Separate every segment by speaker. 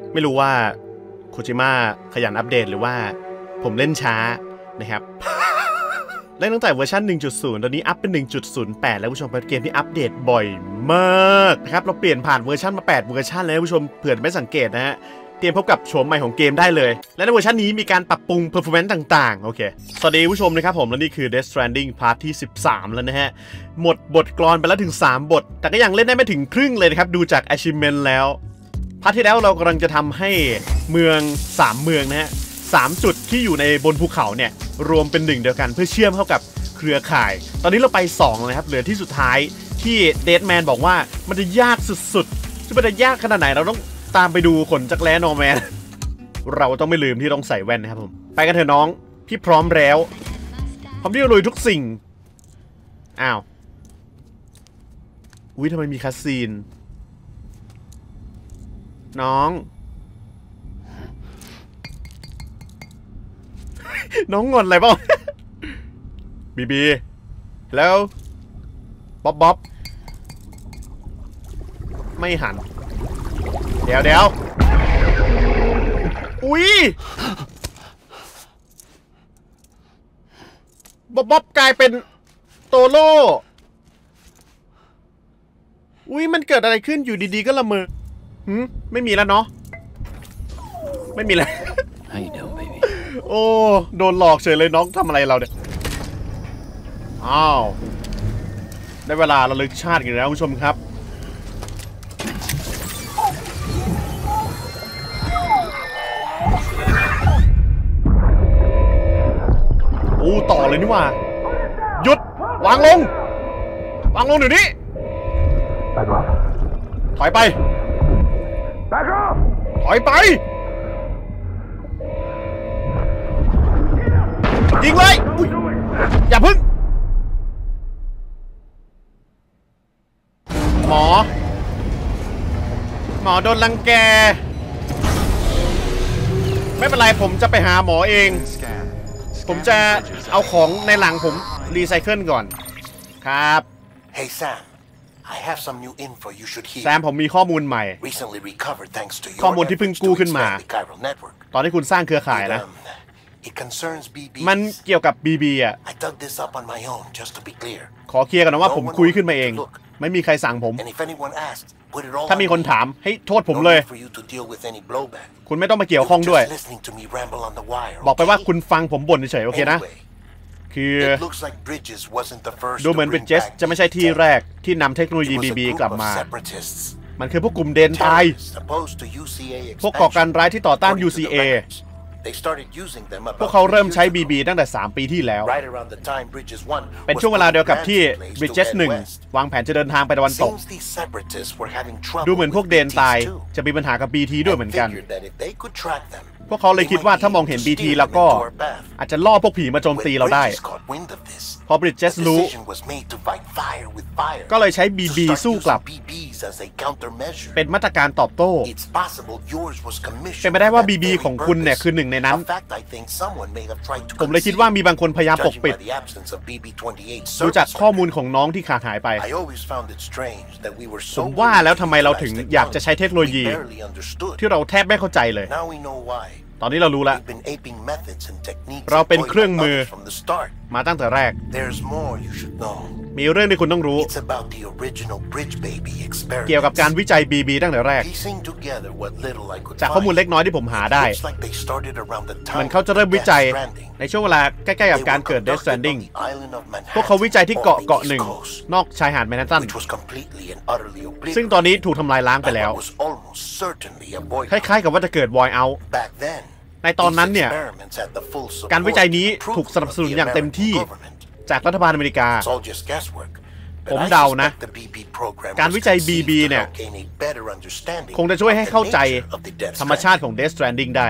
Speaker 1: ไม่รู้ว่าโคจิมะขยันอัปเดตหรือว่าผมเล่นช้านะครับ เล่นตั้งแต่เวอร์ชัน 1.0 ตอนนี้อัปเป็น 1.08 แล้วผู้ชมเป็นเกมที่อัปเดตบ่อยมากนะครับเราเปลี่ยนผ่านเวอร์ชันมา8เวอร์ชันแล้วผู้ชมเผื่อไม่สังเกตนะฮะเตรียมพบกับโฉมใหม่ของเกมได้เลยและในเวอร์ชันนี้มีการปรับปรุง performance ต่างๆโอเคสวัสดีผู้ชมนะครับผมและนี่คือ Death Stranding พาร์ทที่13แล้วนะฮะหมดบทกลอนไปแล้วถึง3บทแต่ก็ยังเล่นได้ไม่ถึงครึ่งเลยนะครับดูจาก achievement แล้วพาร์ทที่แล้วเรากำลังจะทำให้เมือง3เมืองนะฮะ3จุดที่อยู่ในบนภูเขาเนี่ยรวมเป็นหนึ่งเดียวกันเพื่อเชื่อมเข้ากับเครือข่ายตอนนี้เราไป2แล้วนะครับเหลือที่สุดท้ายที่เดดแมนบอกว่ามันจะยากสุดๆจะมันจะยากขนาดไหนเราต้องตามไปดูขนจักรแล้นอร์แมน เราต้องไม่ลืมที่ต้องใส่แว่นนะครับผมไปกันเถอะน้องพี่พร้อมแล้วพร้อมที่จะลุยทุกสิ่งอ้าวอุ๊ยทำไมมีคัสซีนน้อง น้องงอนอะไรเปล่า บีแล้วบ๊อบไม่หันเดี๋ยวอุ๊ยบ๊อบกลายเป็นโตโร่อุ๊ยมันเกิดอะไรขึ้นอยู่ดีๆก็ละเมอไม่มีแล้วเนาะไม่มีแล้ว โอ้โดนหลอกเฉยเลยน้องทำอะไรเราเนี่ยอ้าวได้เวลาระลึกชาติกันแล้วผู้ชมครับโอ้ต่อเลยนี่ว่าหยุดวางลงเดี๋ยวนี้ถอยไปยิงเลยอย่าพึ่งหมอโดนรังแกไม่เป็นไรผมจะไปหาหมอเองผมจะเอาของในหลังผมรีไซเคิลก่อนครับ
Speaker 2: Hey Sam, I have some new info you should hear.
Speaker 1: แซมผมมีข้อมูลใหม่
Speaker 2: Recently recovered thanks to your
Speaker 1: ข้อมูลที่เพิ่งกู้ขึ้นมา
Speaker 2: chiral network.
Speaker 1: ตอนที่คุณสร้างเครือข่ายนะ
Speaker 2: It concerns BB.
Speaker 1: มันเกี่ยวกับ BB อ่ะ
Speaker 2: I dug this up on my own just to be clear.
Speaker 1: ขอเคลียร์กันนะว่าผมคุยขึ้นมาเองไม่มีใครสั่งผม
Speaker 2: And if anyone asks, put it all
Speaker 1: ถ้ามีคนถามให้โทษผมเลย
Speaker 2: for you to deal with any blowback.
Speaker 1: คุณไม่ต้องมาเกี่ยวข้องด้วย
Speaker 2: Just listening to me ramble on the wire.
Speaker 1: บอกไปว่าคุณฟังผมบ่นเฉยๆโอเคนะ คือ
Speaker 2: It looks like Bridges wasn't the first
Speaker 1: ดูเหมือน Bridges จะไม่ใช่ที่แรกที่นำเทคโนโลยี BB กลับมามันคือพวกกลุ่มเดนไทพวกก่อการร้ายที่ต่อต้าน UCA พวกเขาเริ่มใช้ BB ตั้งแต่3 ปีที่แล้วเป็นช่วงเวลาเดียวกับที่ Bridges 1 วางแผนจะเดินทางไปตะวันตกดูเหมือนพวกเดนไทจะมีปัญหากับ BT ด้วยเหมือนกันพวกเขาเลยคิดว่าถ้ามองเห็น BT แล้วก็อาจจะล่อพวกผีมาโจมตีเราได้พอ Bridges รู้ก็เลยใช้ BB สู้กลับเป็นมาตรการตอบโต้เป็นไปได้ว่า BB ของคุณเนี่ยคือหนึ่งในนั้นผมเลยคิดว่ามีบางคนพยายามปกปิดดูจากข้อมูลของน้องที่ขาดหายไปผมว่าแล้วทำไมเราถึงอยากจะใช้เทคโนโลยีที่เราแทบไม่เข้าใจเลยตอนนี้เรารู้แล้วเราเป็นเครื่องมือมาตั้งแต่แรกมีเรื่องที่คุณต้องรู้เกี่ยวกับการวิจัย BB ตั้งแต่แรกจากข้อมูลเล็กน้อยที่ผมหาได้มันเขาจะเริ่มวิจัยในช่วงเวลาใกล้ๆกับการเกิด Death Stranding พวกเขาวิจัยที่เกาะหนึ่งนอกชายหาดแมนฮัตตันซึ่งตอนนี้ถูกทำลายล้างไปแล้วคล้ายๆกับว่าจะเกิด Void Out ในตอนนั้นเนี่ยการวิจัยนี้ถูกสนับสนุนอย่างเต็มที่จากรัฐบาลอเมริกาผมเดานะการวิจัย BB เนี่ยคงจะช่วยให้เข้าใจธรรมชาติของ Death Stranding ได้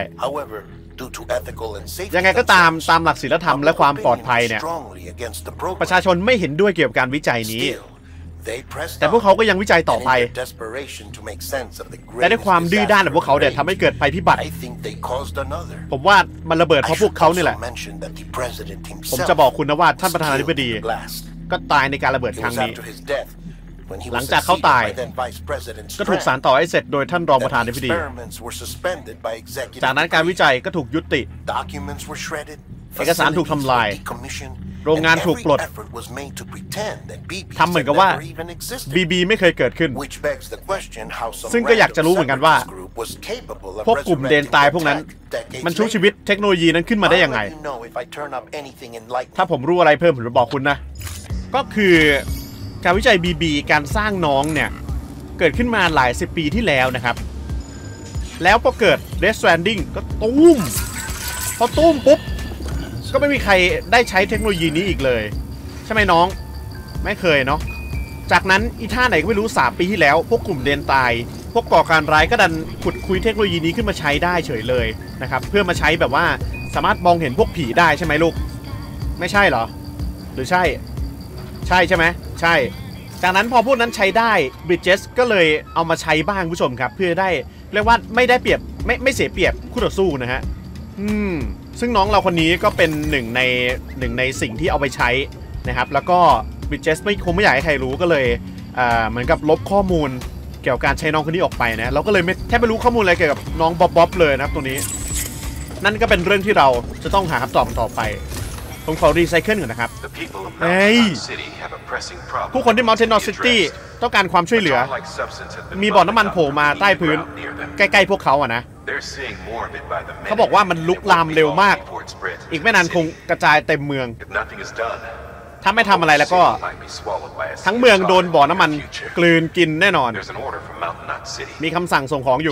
Speaker 1: ยังไงก็ตามหลักศีลธรรมและความปลอดภัยเนี่ยประชาชนไม่เห็นด้วยเกี่ยวกับการวิจัยนี้แต่พวกเขาก็ยังวิจัยต่อไปแต่ด้วยความดื้อด้านของพวกเขาเนี่ยทำให้เกิดภัยพิบัติผมว่ามันระเบิดเพราะพวกเขานี่แหละผมจะบอกคุณนะว่าท่านประธานาธิบดีก็ตายในการระเบิดครั้งนี้หลังจากเขาตายก็ถูกสานต่อให้เสร็จโดยท่านรองประธานาธิบดีจากนั้นการวิจัยก็ถูกยุติเอกสารถูกทำลายโรงงานถูกปลดทำเหมือนกับว่า BB ไม่เคยเกิดขึ้นซึ่งก็อยากจะรู้เหมือนกันว่าพวกกลุ่มเดนตายพวกนั้นมันชุบชีวิตเทคโนโลยีนั้นขึ้นมาได้ยังไงถ้าผมรู้อะไรเพิ่มผมจะบอกคุณนะก็คือการวิจัย BB การสร้างน้องเนี่ยเกิดขึ้นมาหลาย10 ปีที่แล้วนะครับแล้วพอเกิด Death Stranding ก็ตุ้มพอตุ้มปุ๊บก็ไม่มีใครได้ใช้เทคโนโลยีนี้อีกเลยใช่ไหมน้องไม่เคยเนาะจากนั้นอีท่าไหนก็ไม่รู้3 ปีที่แล้วพวกกลุ่มเดนตายพวกก่อการร้ายก็ดันขุดคุยเทคโนโลยีนี้ขึ้นมาใช้ได้เฉยเลยนะครับเพื่อมาใช้แบบว่าสามารถมองเห็นพวกผีได้ใช่ไหมลูกไม่ใช่เหรอหรือใช่ใช่ไหมใช่จากนั้นพอพวกนั้นใช้ได้ Bridges ก็เลยเอามาใช้บ้างผู้ชมครับเพื่อได้เรียกว่าไม่ได้เปรียบไม่เสียเปรียบคู่ต่อสู้นะฮะซึ่งน้องเราคนนี้ก็เป็นหนึ่งในสิ่งที่เอาไปใช้นะครับแล้วก็ Bridges คงไม่อยากให้ใครรู้ก็เลยเหมือนกับลบข้อมูลเกี่ยวกับการใช้น้องคนนี้ออกไปนะเราก็เลยแทบไม่รู้ข้อมูลอะไรเกี่ยวกับน้องบ๊อบเลยนะครับตัวนี้นั่นก็เป็นเรื่องที่เราจะต้องหาคำตอบต่อไปผมขอรีไซเคิลก่อนนะครับผู้คนที่ Mountain Knot City ต้องการความช่วยเหลือมีบ่อน้ำมันโผล่มาใต้พื้นใกล้ๆพวกเขาอะนะเขาบอกว่ามันลุกลามเร็วมากอีกไม่นานคงกระจายเต็มเมืองถ้าไม่ทำอะไรแล้วก็ทั้งเมืองโดนบ่อน้ำมันกลืนกินแน่นอนมีคำสั่งส่งของอยู่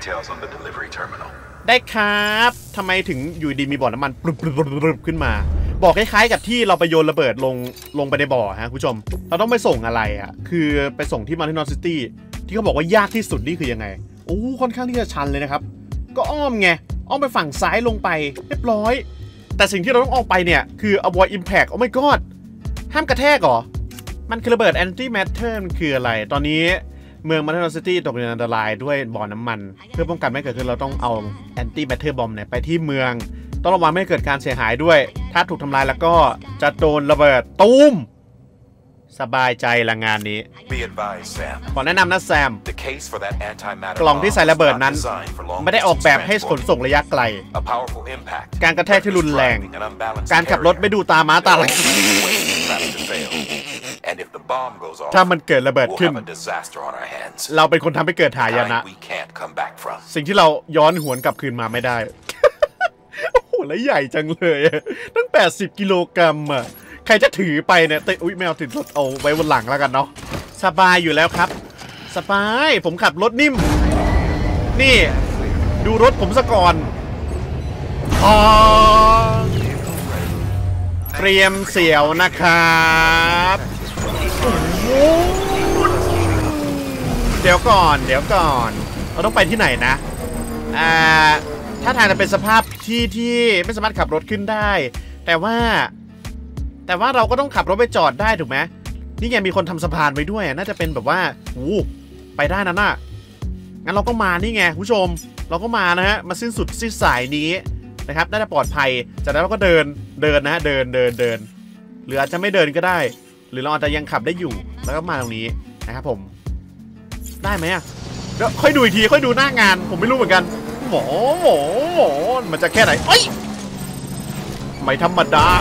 Speaker 1: ได้ครับทำไมถึงอยู่ดีมีบ่อน้ำมันปรึบขึ้นมาบอกคล้ายๆกับที่เราไปโยนระเบิดลงไปในบ่อฮะคุณผู้ชมเราต้องไปส่งอะไรอ่ะคือไปส่งที่ Mountain Knot City ที่เขาบอกว่ายากที่สุดนี่คือยังไงโอ้ค่อนข้างที่จะชันเลยนะครับก็อ้อมไงอ้อมไปฝั่งซ้ายลงไปเรียบร้อยแต่สิ่งที่เราต้องออกไปเนี่ยคือ avoid impact โอ้ my god ห้ามกระแทกเหรอมันคือระเบิด anti matter มันคืออะไรตอนนี้เมือง Mountain Knot City ตกในอันตรายด้วยบ่อน้ำมันเพื่อป้องกันไม่เกิดขึ้นเราต้องเอา anti matter bomb เนี่ยไปที่เมืองต้องระวังไม่ให้เกิดการเสียหายด้วยถ้าถูกทำลายแล้วก็จะโดนระเบิดตูมสบายใจละงานนี้ขอแนะนำนะแซมกล่องที่ใส่ระเบิดนั้นไม่ได้ออกแบบให้ขนส่งระยะไกลการกระแทกที่รุนแรงการขับรถไม่ดูตาม้าตาไหลถ้ามันเกิดระเบิดขึ้นเราเป็นคนทำให้เกิดหายนะสิ่งที่เราย้อนหวนกลับคืนมาไม่ได้โอ้โหแล้วใหญ่จังเลยตั้ง80 กิโลกรัมอ่ะใครจะถือไปเนี่ยอุ๊ยไม่เอาติดรถเอาไว้บนหลังแล้วกันเนาะสบายอยู่แล้วครับสบายผมขับรถนิ่มนี่ดูรถผมซะก่อนเตรียมเสี่ยวนะครับเดี๋ยวก่อนเราต้องไปที่ไหนนะถ้าทางจะเป็นสภาพที่ไม่สามารถขับรถขึ้นได้แต่ว่าเราก็ต้องขับรถไปจอดได้ถูกไหมนี่ไงมีคนทำสะพานไว้ด้วยน่าจะเป็นแบบว่าไปได้นั่นน่ะงั้นเราก็มานี่ไงผู้ชมเราก็มานะฮะมาสิ้นสุดสิ้นสายนี้นะครับน่าจะปลอดภัยจากนั้นเราก็เดินนะเดินหรืออาจจะไม่เดินก็ได้หรือเราอาจจะยังขับได้อยู่แล้วก็มาตรงนี้นะครับผมได้ไหมเดี๋ยวค่อยดูอีกทีค่อยดูหน้างานผมไม่รู้เหมือนกันหมอมันจะแค่ไหนเอ้ยไม่ธรรมดา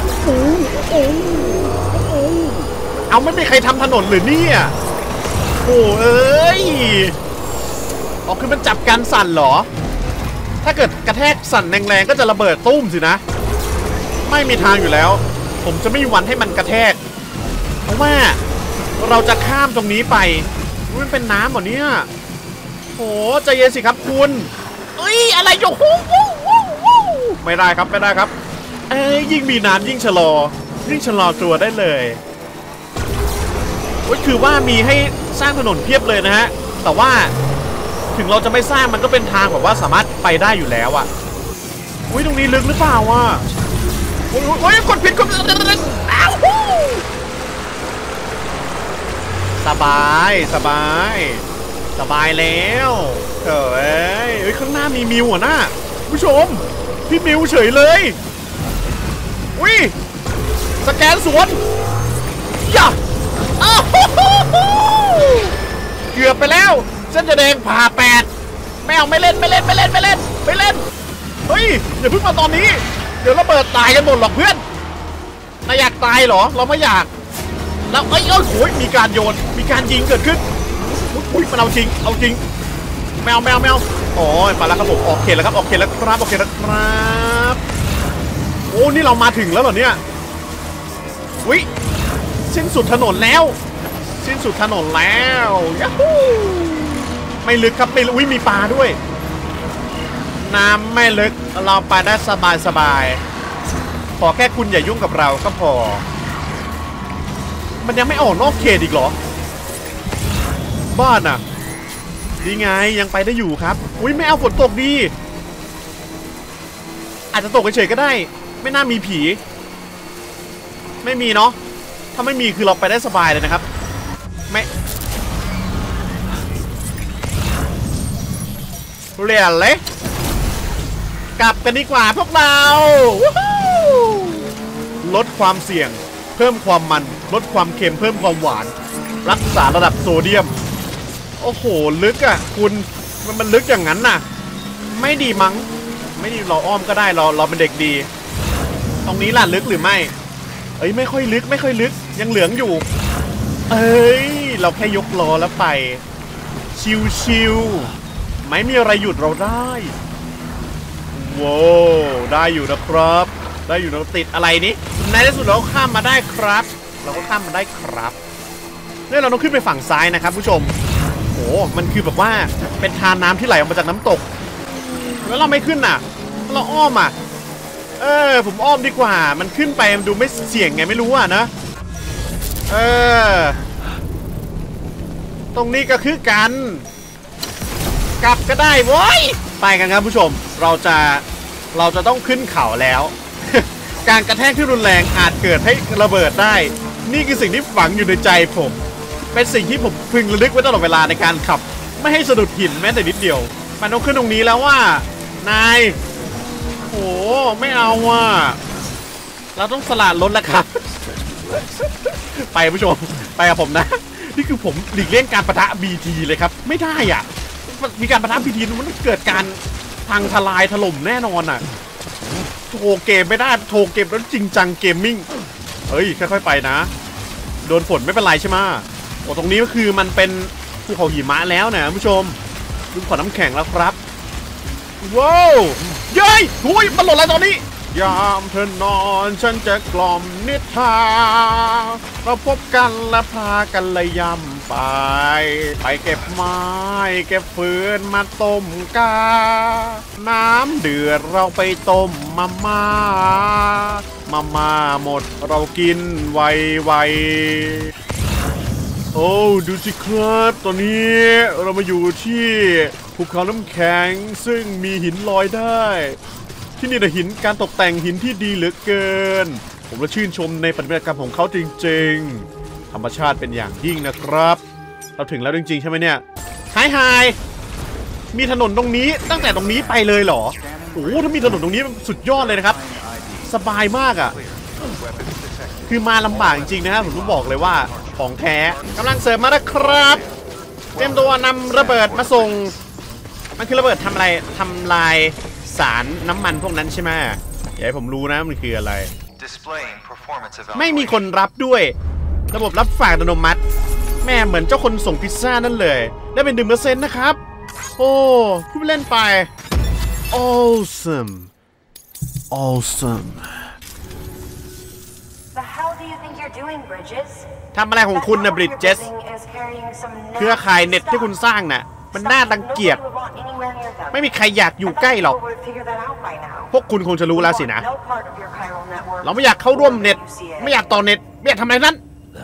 Speaker 1: เอาไม่มีใครทำถนนหรือเนี่ยโอ้เอ้ยคือมันจับกันสั่นเหรอถ้าเกิดกระแทกสั่นแรงๆก็จะระเบิดตุ้มสินะไม่มีทางอยู่แล้วผมจะไม่มีวันให้มันกระแทกเพราะว่าเราจะข้ามตรงนี้ไปมันเป็นน้ำเหรอเนี่ยโอ้ใจเย็นสิครับคุณเอ้ยอะไรอยู่ไม่ได้ครับยิ่งมีน้ำยิ่งชะลอตัวได้เลยก็คือว่ามีให้สร้างถนนเพียบเลยนะฮะแต่ว่าถึงเราจะไม่สร้างมันก็เป็นทางแบบว่าสามารถไปได้อยู่แล้วอ่ะตรงนี้ลึกหรือเปล่าวะโอ้ยกดผิดสบายแล้วเฮ้ยข้างหน้ามีมิวอ่ะนะผู้ชมพี่มิวเฉยเลยสแกนสวนย่าเกือบไปแล้วเส้นจะแดงผ่า8ไม่เอาไม่เล่นเฮ้ยอย่าเพิ่งมาตอนนี้เดี๋ยวระเบิดตายกันหมดหรอกเพื่อนนายอยากตายเหรอเราไม่อยากแล้วโอ้ยมีการโยนมีการยิงเกิดขึ้นอุ้ยมันเอาจริงแมวโอ้ยมาแล้วครับผมออกเขตแล้วครับโอเคแล้วครับโอ้นี่เรามาถึงแล้วเหรอเนี่ยวิสิ้นสุดถนนแล้วยัฮูไม่ลึกครับไม่มีปลาด้วยน้ำไม่ลึกเราไปได้สบายขอแค่คุณอย่ายุ่งกับเราก็พอมันยังไม่ออกนอกเขตอีกเหรอบ้านอ่ะดีไงยังไปได้อยู่ครับอุ้ยไม่เอาฝนตกดีอาจจะตกเฉยๆก็ได้ไม่น่ามีผีไม่มีเนาะถ้าไม่มีคือเราไปได้สบายเลยนะครับไม่เรียนเลยกลับกันดีกว่าพวกเราลดความเสี่ยงเพิ่มความมันลดความเค็มเพิ่มความหวานรักษาระดับโซเดียมโอ้โหลึกอ่ะคุณมันลึกอย่างนั้นน่ะไม่ดีมั้งไม่ดีเราอ้อมก็ได้เราเป็นเด็กดีตรงนี้ล่ะลึกหรือไม่ไม่ค่อยลึกยังเหลืองอยู่เราแค่ยกล้อแล้วไปชิวๆไม่มีอะไรหยุดเราได้ว้าวได้อยู่นะครับได้อยู่นะติดอะไรนี้ในที่สุดเราข้ามมาได้ครับเราก็ข้ามมาได้ครับเนี่ยเราต้องขึ้นไปฝั่งซ้ายนะครับผู้ชมโอ้มันคือแบบว่าเป็นทานน้ำที่ไหลออกมาจากน้ำตกแล้วเราไม่ขึ้นน่ะเราอ้อมอ่ะผมอ้อมดีกว่ามันขึ้นไปมันดูไม่เสี่ยงไงไม่รู้อ่ะนะตรงนี้ก็คือกันกลับก็ได้โว้ยไปกันครับผู้ชมเราจะต้องขึ้นเขาแล้ว การกระแทกที่รุนแรงอาจเกิดให้ระเบิดได้นี่คือสิ่งที่ฝังอยู่ในใจผมเป็นสิ่งที่ผมพึงระลึกไว้ตลอดเวลาในการขับไม่ให้สะดุดหินแม้แต่นิดเดียวมันต้องขึ้นตรงนี้แล้วว่านายโอ้ไม่เอาว่ะเราต้องสละรถแล้วครับ ไปผู้ชมไปกับผมนะนี่คือผมหลีกเลี่ยงการปะทะ BT เลยครับไม่ได้อ่ะมีการปะทะ BT มันต้องเกิดการพังทลายถล่มแน่นอนอ่ะโทรเกมไม่ได้โทรเกมแล้วจริงจังเกมมิ่งค่อยๆไปนะโดนฝนไม่เป็นไรใช่ไหมโอ้ตรงนี้ก็คือมันเป็นภูเขาหิมะแล้วนะผู้ชมดูขอน้ำแข็งแล้วครับว้าวเย้ยหุยมันหล่นอะไรตอนนี้ยามเธอนอนฉันจะกล่อมนิทานเราพบกันและพากันเลยย่ำไปเก็บไม้เก็บฟืนมาต้มกาน้ำเดือดเราไปต้มมาม่าหมดเรากินไวโอ้ดูสิครับตอนนี้เรามาอยู่ที่ภูเขาน้ำแข็งซึ่งมีหินลอยได้ที่นี่นะหินการตกแต่งหินที่ดีเหลือเกินผมละชื่นชมในปฏิบัติกรรมของเขาจริงๆธรรมชาติเป็นอย่างยิ่งนะครับเราถึงแล้วจริงๆใช่ไหมเนี่ยไฮมีถนนตรงนี้ตั้งแต่ตรงนี้ไปเลยเหรอโอ้ถ้ามีถนนตรงนี้มันสุดยอดเลยนะครับสบายมากอ่ะคือมาลำบากจริงๆนะผมต้องบอกเลยว่าของแท้กำลังเสริมมาแล้วครับเตรียมตัวนำระเบิดมาส่งมันคือระเบิดทำลายสารน้ำมันพวกนั้นใช่ไหมอย่าให้ผมรู้นะมันคืออะไรไม่มีคนรับด้วยระบบรับฝากอัตโนมัติแม่เหมือนเจ้าคนส่งพิซซ่านั่นเลยได้เป็น1%นะครับโอ้พูดเล่นไป awesomeทำอะไรของคุณนะบริดเจสเครือข่ายเน็ตที่คุณสร้างน่ะมันน่ารังเกียจไม่มีใครอยากอยู่ใกล้หรอกพวกคุณคงจะรู้แล้วสินะเราไม่อยากเข้าร่วมเน็ตไม่อยากต่อเน็ตไม่อยากทำอะไรนั้น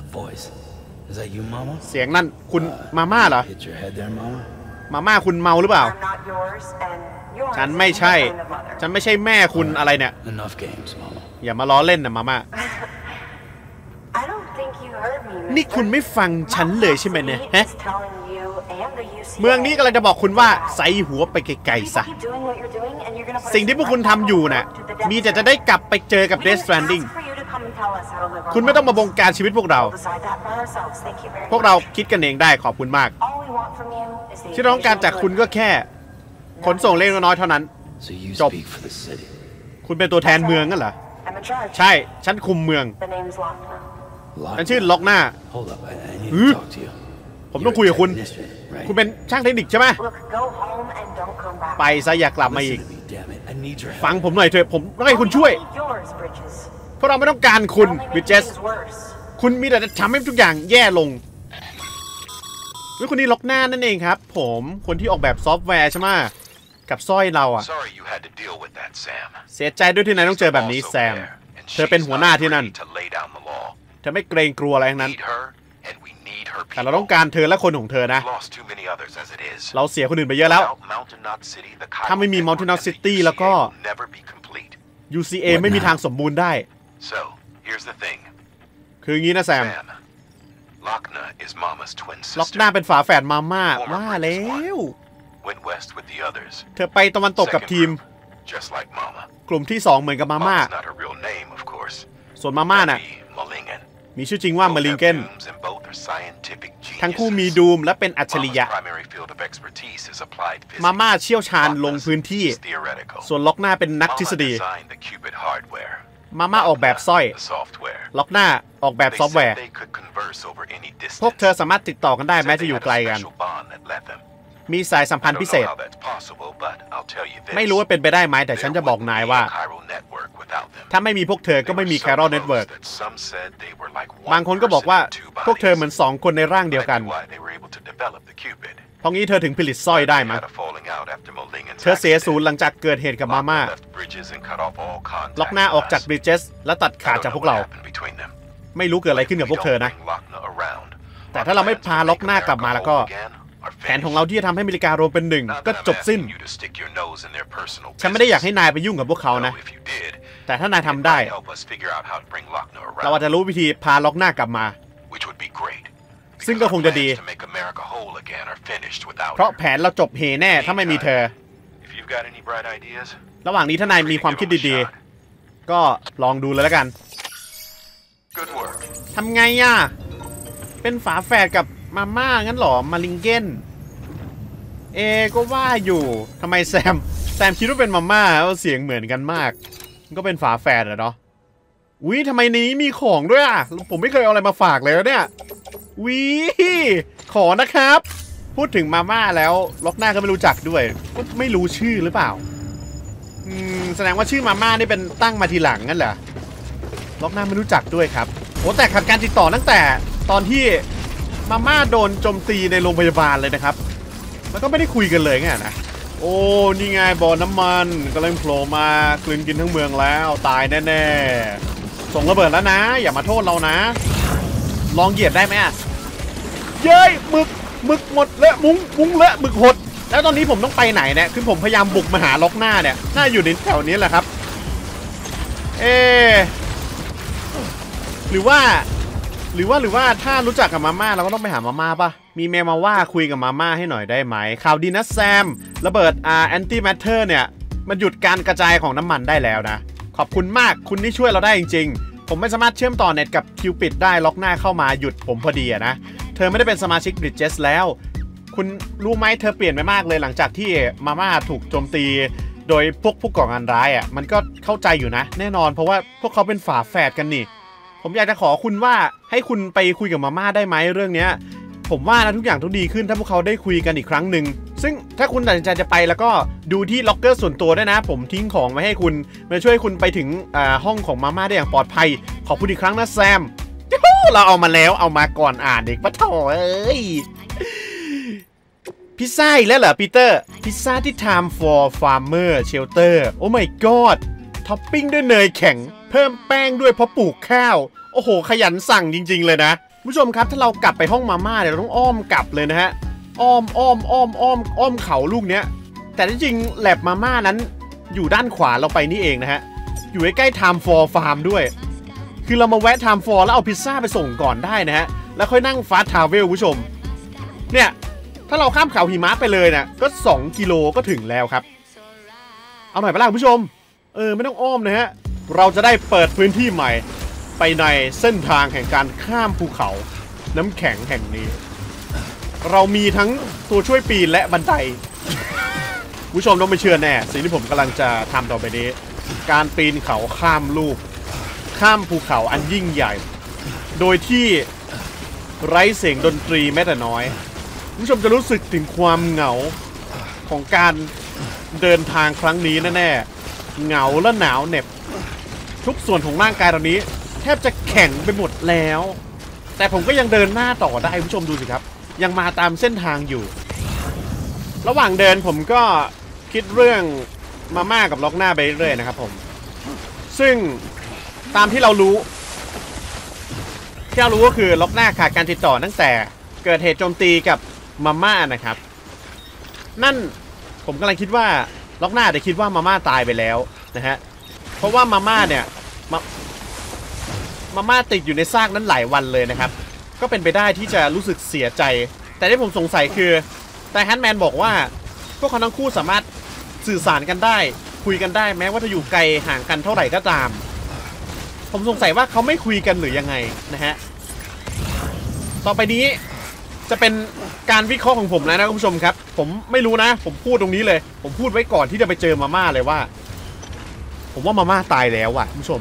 Speaker 1: เสียงนั่นคุณมาม่าเหรอมาม่าคุณเมาหรือเปล่าฉันไม่ใช่แม่คุณอะไรเนี่ยอย่ามาล้อเล่นนะมาม่านี่คุณไม่ฟังฉันเลยใช่ไหมเนี่ยฮะเมืองนี้กำลังจะบอกคุณว่าใส่หัวไปไกลๆซะสิ่งที่พวกคุณทำอยู่น่ะมีแต่จะได้กลับไปเจอกับ Death Stranding คุณไม่ต้องมาบงการชีวิตพวกเราคิดกันเองได้ขอบคุณมากที่ต้องการจากคุณก็แค่ขนส่งเล็กน้อยเท่านั้นจบคุณเป็นตัวแทนเมืองงั้นเหรอใช่ฉันคุมเมืองฉันชื่อล็อกหน้าผมต้องคุยกับคุณเป็นช่างเทคนิคใช่ไหมไปซะอย่ากลับมาอีกฟังผมหน่อยเถอะผมต้องให้คุณช่วยเพราะเราไม่ต้องการคุณวิเจสคุณมีแต่จะทำให้ทุกอย่างแย่ลงคนนี้ล็อกหน้านั่นเองครับผมคนที่ออกแบบซอฟต์แวร์ใช่ไหมกับสร้อยเราอะเสียใจด้วยที่นายต้องเจอแบบนี้แซมเธอเป็นหัวหน้าที่นั่นเธอไม่เกรงกลัวอะไรทั้งนั้นแต่เราต้องการเธอและคนของเธอนะเราเสียคนอื่นไปเยอะแล้วถ้าไม่มี Mountain Knot City แล้วก็ UCA ไม่มีทางสมบูรณ์ได้คืออย่างนี้นะแซมล็อกหน้าเป็นฝาแฝดมาม่าว่าแล้วเธอไปตะวันตกกับทีมกลุ่มที่2เหมือนกับมาม่าส่วนมาม่าน่ะมีชื่อจริงว่ามาลิงเกนทั้งคู่มีดูมและเป็นอัจฉริยะมาม่าเชี่ยวชาญลงพื้นที่ส่วนล็อกหน้าเป็นนักทฤษฎีมาม่าออกแบบสร้อยล็อกหน้าออกแบบซอฟต์แวร์พวกเธอสามารถติดต่อกันได้แม้จะอยู่ไกลกันมีสายสัมพันธ์พิเศษไม่รู้ว่าเป็นไปได้ไหมแต่ฉันจะบอกนายว่าถ้าไม่มีพวกเธอก็ไม่มี Chiral Network บางคนก็บอกว่าพวกเธอเหมือน2คนในร่างเดียวกันเพราะงี้เธอถึงผลิตสร้อยได้มั้ยเธอเสียศูนย์หลังจากเกิดเหตุกับมาม่าล็อกหน้าออกจากบริดเจสและตัดขาดจากพวกเราไม่รู้เกิดอะไรขึ้นกับพวกเธอนะแต่ถ้าเราไม่พาล็อกหน้ากลับมาแล้วก็แผนของเราที่จะทำให้อเมริการวมเป็นหนึ่งก็จบสิ้นฉันไม่ได้อยากให้นายไปยุ่งกับพวกเขานะแต่ถ้านายทำได้เราอาจจะรู้วิธีพาล็อกหน้ากลับมาซึ่งก็คงจะดีเพราะแผนเราจบเฮแน่ถ้าไม่มีเธอระหว่างนี้ถ้านายมีความคิดดีๆก็ลองดูเลยแล้วกันทำไงอ่ะเป็นฝาแฝดกับมาม่างั้นหรอมาลิงเกนก็ว่าอยู่ทำไมแซมคิดว่าเป็นมาม่าเสียงเหมือนกันมากก็เป็นฝาแฝดเหรอเนาะวิทำไมในนี้มีของด้วยอ่ะผมไม่เคยเอาอะไรมาฝากเลยเนี่ยวิขอนะครับพูดถึงมาม่าแล้วล็อกหน้าก็ไม่รู้จักด้วยก็ไม่รู้ชื่อหรือเปล่าแสดงว่าชื่อมาม่านี่เป็นตั้งมาทีหลังงั้นเหรอล็อกหน้าไม่รู้จักด้วยครับโอ้แต่ขาดการติดต่อตั้งแต่ตอนที่มาม่าโดนโจมตีในโรงพยาบาลเลยนะครับแล้วก็ไม่ได้คุยกันเลยไงนะโอ้นี่ไงบ่อน้ำมันกำลังโผล่มากลืนกินทั้งเมืองแล้วตายแน่ๆส่งระเบิดแล้วนะอย่ามาโทษเรานะลองเหยียบได้ไหมอ่ะเย้ยหมึกหมดและมุ้งและหมึกหดแล้วตอนนี้ผมต้องไปไหนเนี่ยคือผมพยายามบุกมาหาล็อกหน้าเนี่ยน่าอยู่ในแถวนี้แหละครับหรือว่าถ้ารู้จักกับมาม่าเราก็ต้องไปหามาม่าป่ะมีเมลมาว่าคุยกับมาม่าให้หน่อยได้ไหมข่าวดีนะแซมระเบิดแอนตี้แมทเทอร์เนี่ยมันหยุดการกระจายของน้ำมันได้แล้วนะขอบคุณมากคุณที่ช่วยเราได้จริงๆผมไม่สามารถเชื่อมต่อเน็ตกับคิวปิดได้ล็อกหน้าเข้ามาหยุดผมพอดีนะเธอไม่ได้เป็นสมาชิกบริดเจสแล้วคุณรู้ไหมเธอเปลี่ยนไปมากเลยหลังจากที่มาม่าถูกโจมตีโดยพวกผู้ก่อการร้ายมันก็เข้าใจอยู่นะแน่นอนเพราะว่าพวกเขาเป็นฝาแฝดกันนี่ผมอยากจะขอคุณว่าให้คุณไปคุยกับมาม่าได้ไหมเรื่องนี้ผมว่านะทุกอย่างต้องดีขึ้นถ้าพวกเขาได้คุยกันอีกครั้งหนึ่งซึ่งถ้าคุณตัดสินใจจะไปแล้วก็ดูที่ล็อกเกอร์ส่วนตัวด้วยนะผมทิ้งของไว้ให้คุณมาช่วยคุณไปถึงห้องของมาม่าได้อย่างปลอดภัยขอบคุณอีกครั้งนะแซมเราเอามาแล้วเอามาก่อนอ่านเด็กปะโถพิซซ่าอีกแล้วเหรอปีเตอร์พิซซ่าที่ Time for Farmer Shelter โอ้ my god ท็อปปิ้งด้วยเนยแข็งเพิ่มแป้งด้วยเพราะปลูกข้าวโอ้โหขยันสั่งจริงๆเลยนะผู้ชมครับถ้าเรากลับไปห้องมาม่าเนี่ยเราต้องอ้อมกลับเลยนะฮะอ้อมเขาลูกเนี้ยแต่ที่จริงแลบมาม่านั้นอยู่ด้านขวาเราไปนี่เองนะฮะอยู่ใกล้ๆ Time for Farm ด้วยคือเรามาแวะ Time for แล้วเอาพิซซ่าไปส่งก่อนได้นะฮะแล้วค่อยนั่งฟาสต์ทราเวลผู้ชมเนี่ยถ้าเราข้ามเขาหิมะไปเลยเนี่ยก็2 กิโลก็ถึงแล้วครับเอาหน่อยไปล่ะผู้ชมไม่ต้องอ้อมนะฮะเราจะได้เปิดพื้นที่ใหม่ไปในเส้นทางแห่งการข้ามภูเขาน้ำแข็งแห่งนี้เรามีทั้งตัวช่วยปีนและบันไดผู้ชมต้องไม่เชื่อแน่สิ่งที่ผมกำลังจะทำต่อไปนี้การปีนเขาข้ามลูกข้ามภูเขาอันยิ่งใหญ่โดยที่ไร้เสียงดนตรีแม้แต่น้อยผู้ชมจะรู้สึกถึงความเหงาของการเดินทางครั้งนี้แน่ๆเหงาและหนาวเหน็บทุกส่วนของร่างกายตอนนี้แทบจะแข็งไปหมดแล้วแต่ผมก็ยังเดินหน้าต่อได้ผู้ชมดูสิครับยังมาตามเส้นทางอยู่ระหว่างเดินผมก็คิดเรื่องมาม่ากับล็อกหน้าไปเรื่อยๆนะครับผมซึ่งตามที่เรารู้ก็คือล็อกหน้าขาดการติดต่อตั้งแต่เกิดเหตุโจมตีกับมาม่านะครับนั่นผมกำลังคิดว่าล็อกหน้าจะคิดว่ามาม่าตายไปแล้วนะฮะเพราะว่ามาม่าเนี่ยมาม่าติดอยู่ในซากนั้นหลายวันเลยนะครับก็เป็นไปได้ที่จะรู้สึกเสียใจแต่ที่ผมสงสัยคือแต่แฮนด์แมนบอกว่าพวกเขาทั้งคู่สามารถสื่อสารกันได้คุยกันได้แม้ว่าจะอยู่ไกลห่างกันเท่าไหร่ก็ตามผมสงสัยว่าเขาไม่คุยกันหรือยังไงนะฮะต่อไปนี้จะเป็นการวิเคราะห์ของผมแล้วนะคุณผู้ชมครับผมไม่รู้นะผมพูดตรงนี้เลยผมพูดไว้ก่อนที่จะไปเจอมาม่าเลยว่าผมว่ามาม่าตายแล้วว่ะคุณผู้ชม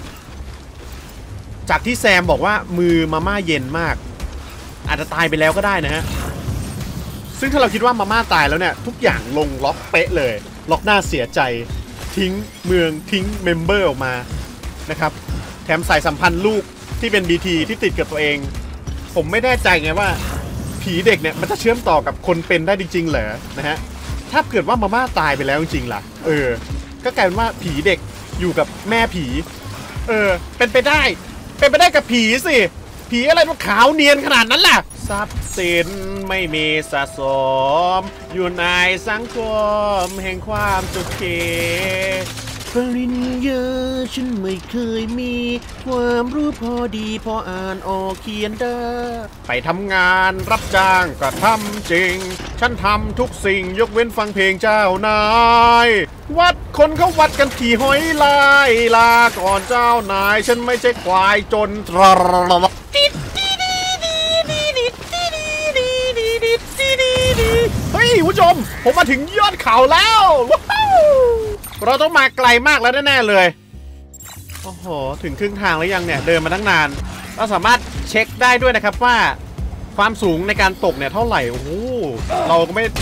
Speaker 1: จากที่แซมบอกว่ามือมาม่าเย็นมากอาจจะตายไปแล้วก็ได้นะฮะซึ่งถ้าเราคิดว่ามาม่าตายแล้วเนี่ยทุกอย่างลงล็อกเป๊ะเลยล็อกหน้าเสียใจทิ้งเมืองทิ้งเมมเบอร์ออกมานะครับแถมสายสัมพันธ์ลูกที่เป็น BT ที่ติดกับตัวเองผมไม่แน่ใจไงว่าผีเด็กเนี่ยมันจะเชื่อมต่อกับคนเป็นได้จริงๆเหรอนะฮะถ้าเกิดว่ามาม่าตายไปแล้วจริงๆล่ะก็กลายเป็นว่าผีเด็กอยู่กับแม่ผีเป็นไปได้กับผีสิผีอะไรมันขาวเนียนขนาดนั้นล่ะทรัพย์สินไม่มีสะสมอยู่ในสังคมแห่งความจุกเกปริญญาฉันไม่เคยมีความรู้พอดีพออ่านออกเขียนได้ไปทำงานรับจ้างก็ทำจริงฉันทำทุกสิ่งยกเว้นฟังเพลงเจ้านายวัดคนเขาวัดกันที่หอยลายลาก่อนเจ้านายฉันไม่ใช่ควายจนเฮ้ยผู้ชมผมมาถึงยอดเขาแล้วเราต้องมาไกลมากแล้วแน่ๆเลยโอ้โหถึงครึ่งทางแล้วยังเนี่ยเดินมาตั้งนานเราสามารถเช็คได้ด้วยนะครับว่าความสูงในการตกเนี่ยเท่าไหร่โอ้โหเราก็ไม่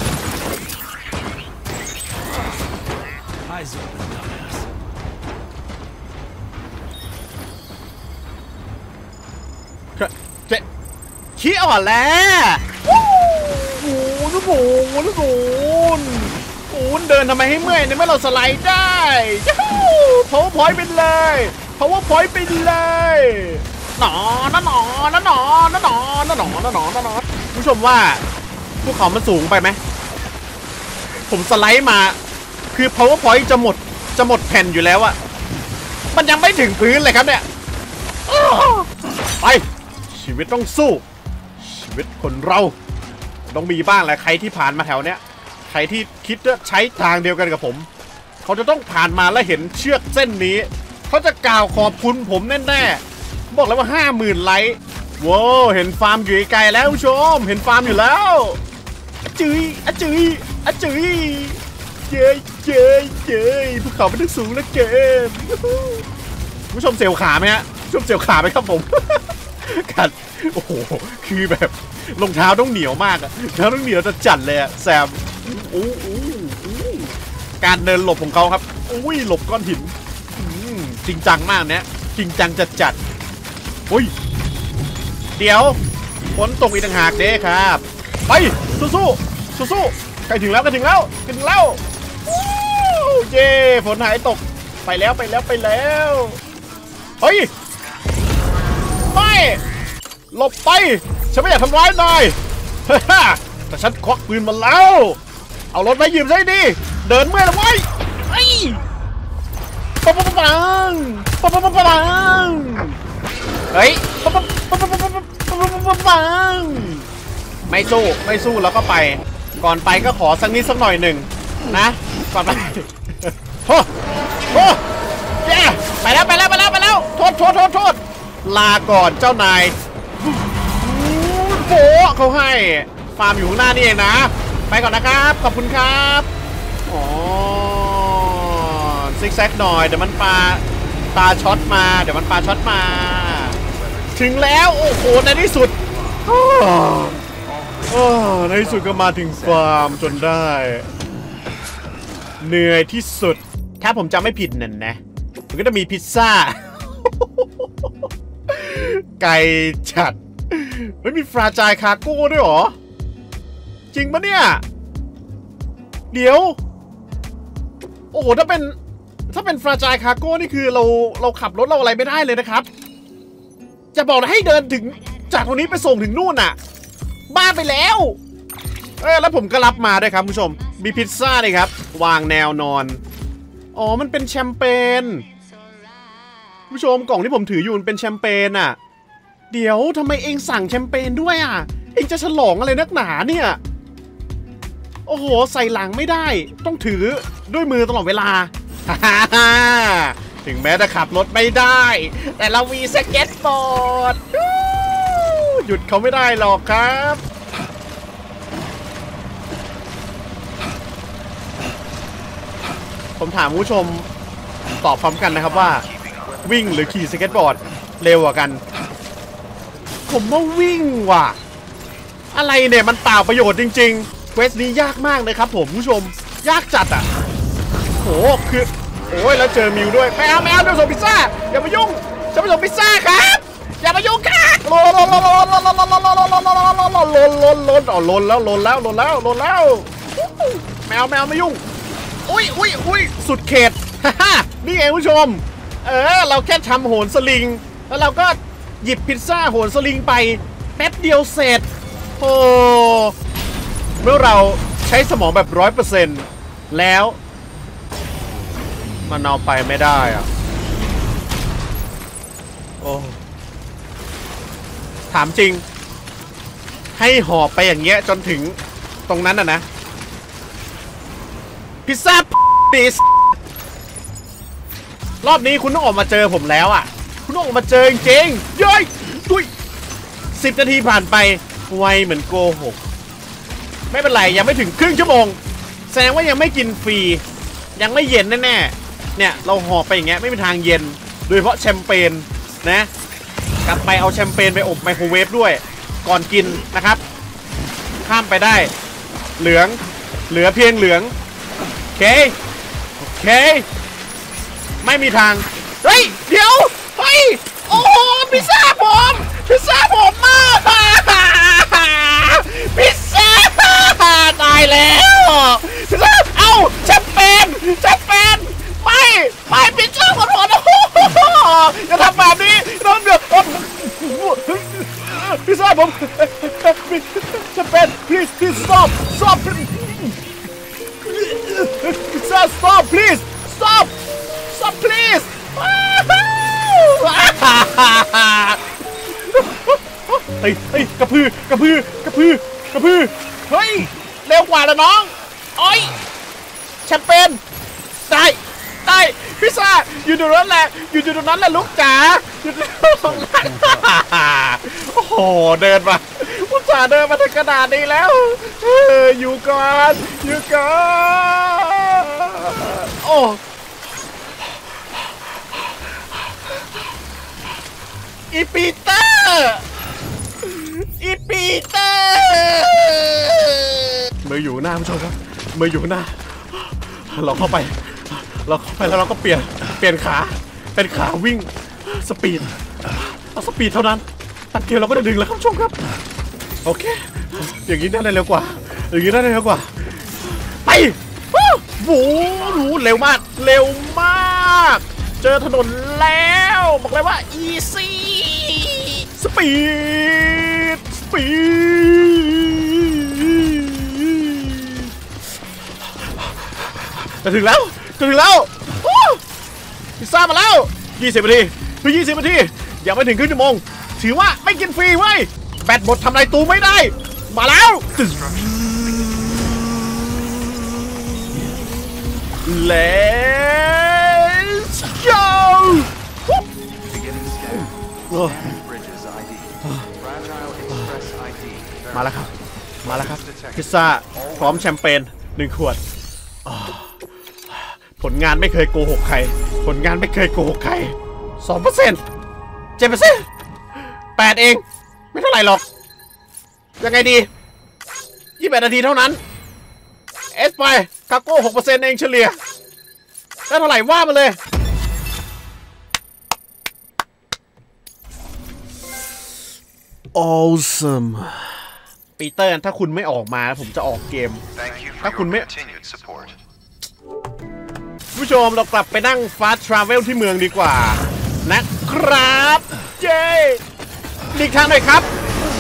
Speaker 1: ขี้อ่อนแล้วโอ้โหทุกคนเดินทำไมให้เมื่อยในเมื่อเราสไลด์ได้ยูฮูpower point ไปเลย power point ไปเลยหนอผู้ชมว่าภูเขามันสูงไปไหมผมสไลด์มาคือ power point จะหมดแผ่นอยู่แล้วอะมันยังไม่ถึงพื้นเลยครับเนี่ยไปชีวิตต้องสู้ชีวิตคนเราต้องมีบ้างแหละใครที่ผ่านมาแถวเนี้ยใครที่คิดจะใช้ทางเดียวกันกับผมเขาจะต้องผ่านมาและเห็นเชือกเส้นนี้เขาจะกล่าวขอบคุณผมแน่ๆบอกแล้วว่า 50,000 ไลค์ว้าวเห็นฟาร์มอยู่ไกลแล้วผู้ชมเห็นฟาร์มอยู่แล้วจื้ยเย้ภูเขามันถึงสูงเหลือเกินผู้ชมเสียวขาไหมฮะผู้ชมเสียวขาไหมครับผมกัดโอ้โหคือแบบรองเท้าต้องเหนียวมากอะเท้าต้องเหนียวจะจัดเลยอะแซมการเดินหลบของเขาครับหลบก้อนหินจริงจังมากเนี่ยจริงจังจัดเดี๋ยวฝนตกอีกต่างหากเด้ครับไปสู้ใกล้ถึงแล้วเย้ฝนหายตกไปแล้วเฮ้ยไม่หลบไปฉันไม่อยากทำร้ายนายแต่ฉันควักปืนมาแล้วเอารถมายืมใช่ดิเดินเมื่อยแล้วไว้ปังเฮ้ยปังไม่สู้แล้วก็ไปก่อนไปก็ขอสักนิดสักหน่อยหนึ่งนะก่อนไปโอ้แย่ไปแล้วโถษลาก่อนเจ้านายโผเขาให้ฟาร์มอยู่ข้างหน้านี่เองนะไปก่อนนะครับขอบคุณครับอ๋อซิกแซกหน่อยเดี๋ยวมันปาช็อตมาถึงแล้วโอ้โหในที่สุดในที่สุดก็มาถึงฟาร์มจนได้เหนื่อยที่สุดถ้าผมจำไม่ผิดนั่นนะมันก็จะมีพิซซ่า ไก่จัดไม่มีฟราจายคาโก้ด้วยหรอจริงปะเนี่ยเดี๋ยวโอ้โหถ้าเป็นฟราจายคาโก้นี่คือเราขับรถเราอะไรไม่ได้เลยนะครับจะบอกให้เดินถึงจากตรงนี้ไปส่งถึงนู่นน่ะบ้าไปแล้วแล้วผมก็รับมาด้วยครับผู้ชมมีพิซซ่าเลยครับวางแนวนอนอ๋อมันเป็นแชมเปญผู้ชมกล่องที่ผมถืออยู่มันเป็นแชมเปญอ่ะเดี๋ยวทำไมเองสั่งแชมเปญด้วยอ่ะเองจะฉลองอะไรนักหนาเนี่ยโอ้โหใส่หลังไม่ได้ต้องถือด้วยมือตลอดเวลา ถึงแม้จะขับรถไม่ได้แต่เรามีสเก็ตบอร์ดหยุดเขาไม่ได้หรอกครับผมถามผู้ชมตอบพร้อมกันนะครับว่าวิ่งหรือขี่สเก็ตบอร์ดเร็วกว่ากันผมว่าวิ่งว่ะอะไรเนี่ยมันเปล่าประโยชน์จริงๆเควสนี้ยากมากเลยครับผมผู้ชมยากจัดอ่ะโหคือโอ้ยแล้วเจอมิวด้วยแมวเดี๋ยวส่งพิซซ่าอย่ามายุ่งจะไปส่งพิซซ่าครับอย่ามายุ่งค่ะลนแล้วแมวไม่ยุ่งอุ้ยสุดเขตนี่เองผู้ชมเราแค่ทำโหนสลิงแล้วเราก็หยิบพิซซ่าโหนสลิงไปแป๊บเดียวเสร็จโอ้เมื่อเราใช้สมองแบบ 100% แล้วมันเอาไปไม่ได้อะโอ้ถามจริงให้หอบไปอย่างเงี้ยจนถึงตรงนั้นนะพิซซ่าปิสรอบนี้คุณต้องออกมาเจอผมแล้วอ่ะคุณต้องออกมาเจอจริงๆเย้ยดุย10 นาทีผ่านไปไวเหมือนโกหกไม่เป็นไรยังไม่ถึงครึ่งชั่วโมงแสดงว่ายังไม่กินฟรียังไม่เย็นแน่ๆเนี่ยเราห่อไปอย่างเงี้ยไม่มีทางเย็นโดยเฉพาะแชมเปญนะกลับไปเอาแชมเปญไปอบไมโครเวฟด้วยก่อนกินนะครับข้ามไปได้เหลือเพียงเหลืองโอเคไม่มีทางเฮ้ยเดี๋ยวเฮ้ยโอ้โหพิซซ่าผมมากพิซซ่าตายแล้วพิซซ่าเอ้าแชมเปญไม่พิซซ่าขอโทษนะอย่าทำแบบนี้น้องเดือดพิซซ่าผมแชมเปญ please stopพิซซ่า stop pleaseเฮ้ยกระพือเฮ้ยเร็วกว่าแล้วน้องโอ้ยแชมเปญได้พิซซ่าอยู่ตรงนั้นแหละลูกจ๋าอยู่ตรงนั้นโอ้โหเดินมาอุตส่าห์เดินมาถึงขนาดนี้แล้วอยู่ก่อนโอ้อีปีเตอร์มืออยู่หน้าผู้ชมครับมืออยู่หน้าเราเข้าไปแล้วเราก็เปลี่ยนขาเป็นขาวิ่งสปีดเอาสปีดเท่านั้นตัดเกียร์เราก็ได้ดึงแล้วครับผู้ชมครับโอเคอย่างนี้ได้เร็วกว่าไปโอ้โหเร็วมากเจอถนนแล้วบอกเลยว่า easy สปีดจะถึงแล้วพิซซ่ามาแล้ว20 นาที20 นาทียังไม่ถึงครึ่งชั่วโมงถือว่าไม่กินฟรีเว้ยแบตหมดทำอะไรตูไม่ได้มาแล้ว Let's go มาแล้วครับมาแล้วครับพิซซ่าพร้อมแชมเปญ1 ขวดผลงานไม่เคยโกหกใครผลงานไม่เคยโกหกใคร 2% 7% 8เองไม่เท่าไหร่หรอกยังไงดี28 นาทีเท่านั้นเอสไปคาโก้ 6% เองเฉลี่ยได้เท่าไหร่ว่ามาเลยAwesome ปีเตอร์ถ้าคุณไม่ออกมาผมจะออกเกมถ้าคุณไม่ผู้ชมเรากลับไปนั่ง Fast Travel ที่เมืองดีกว่านะครับเย้หลีกทางหน่อยครับ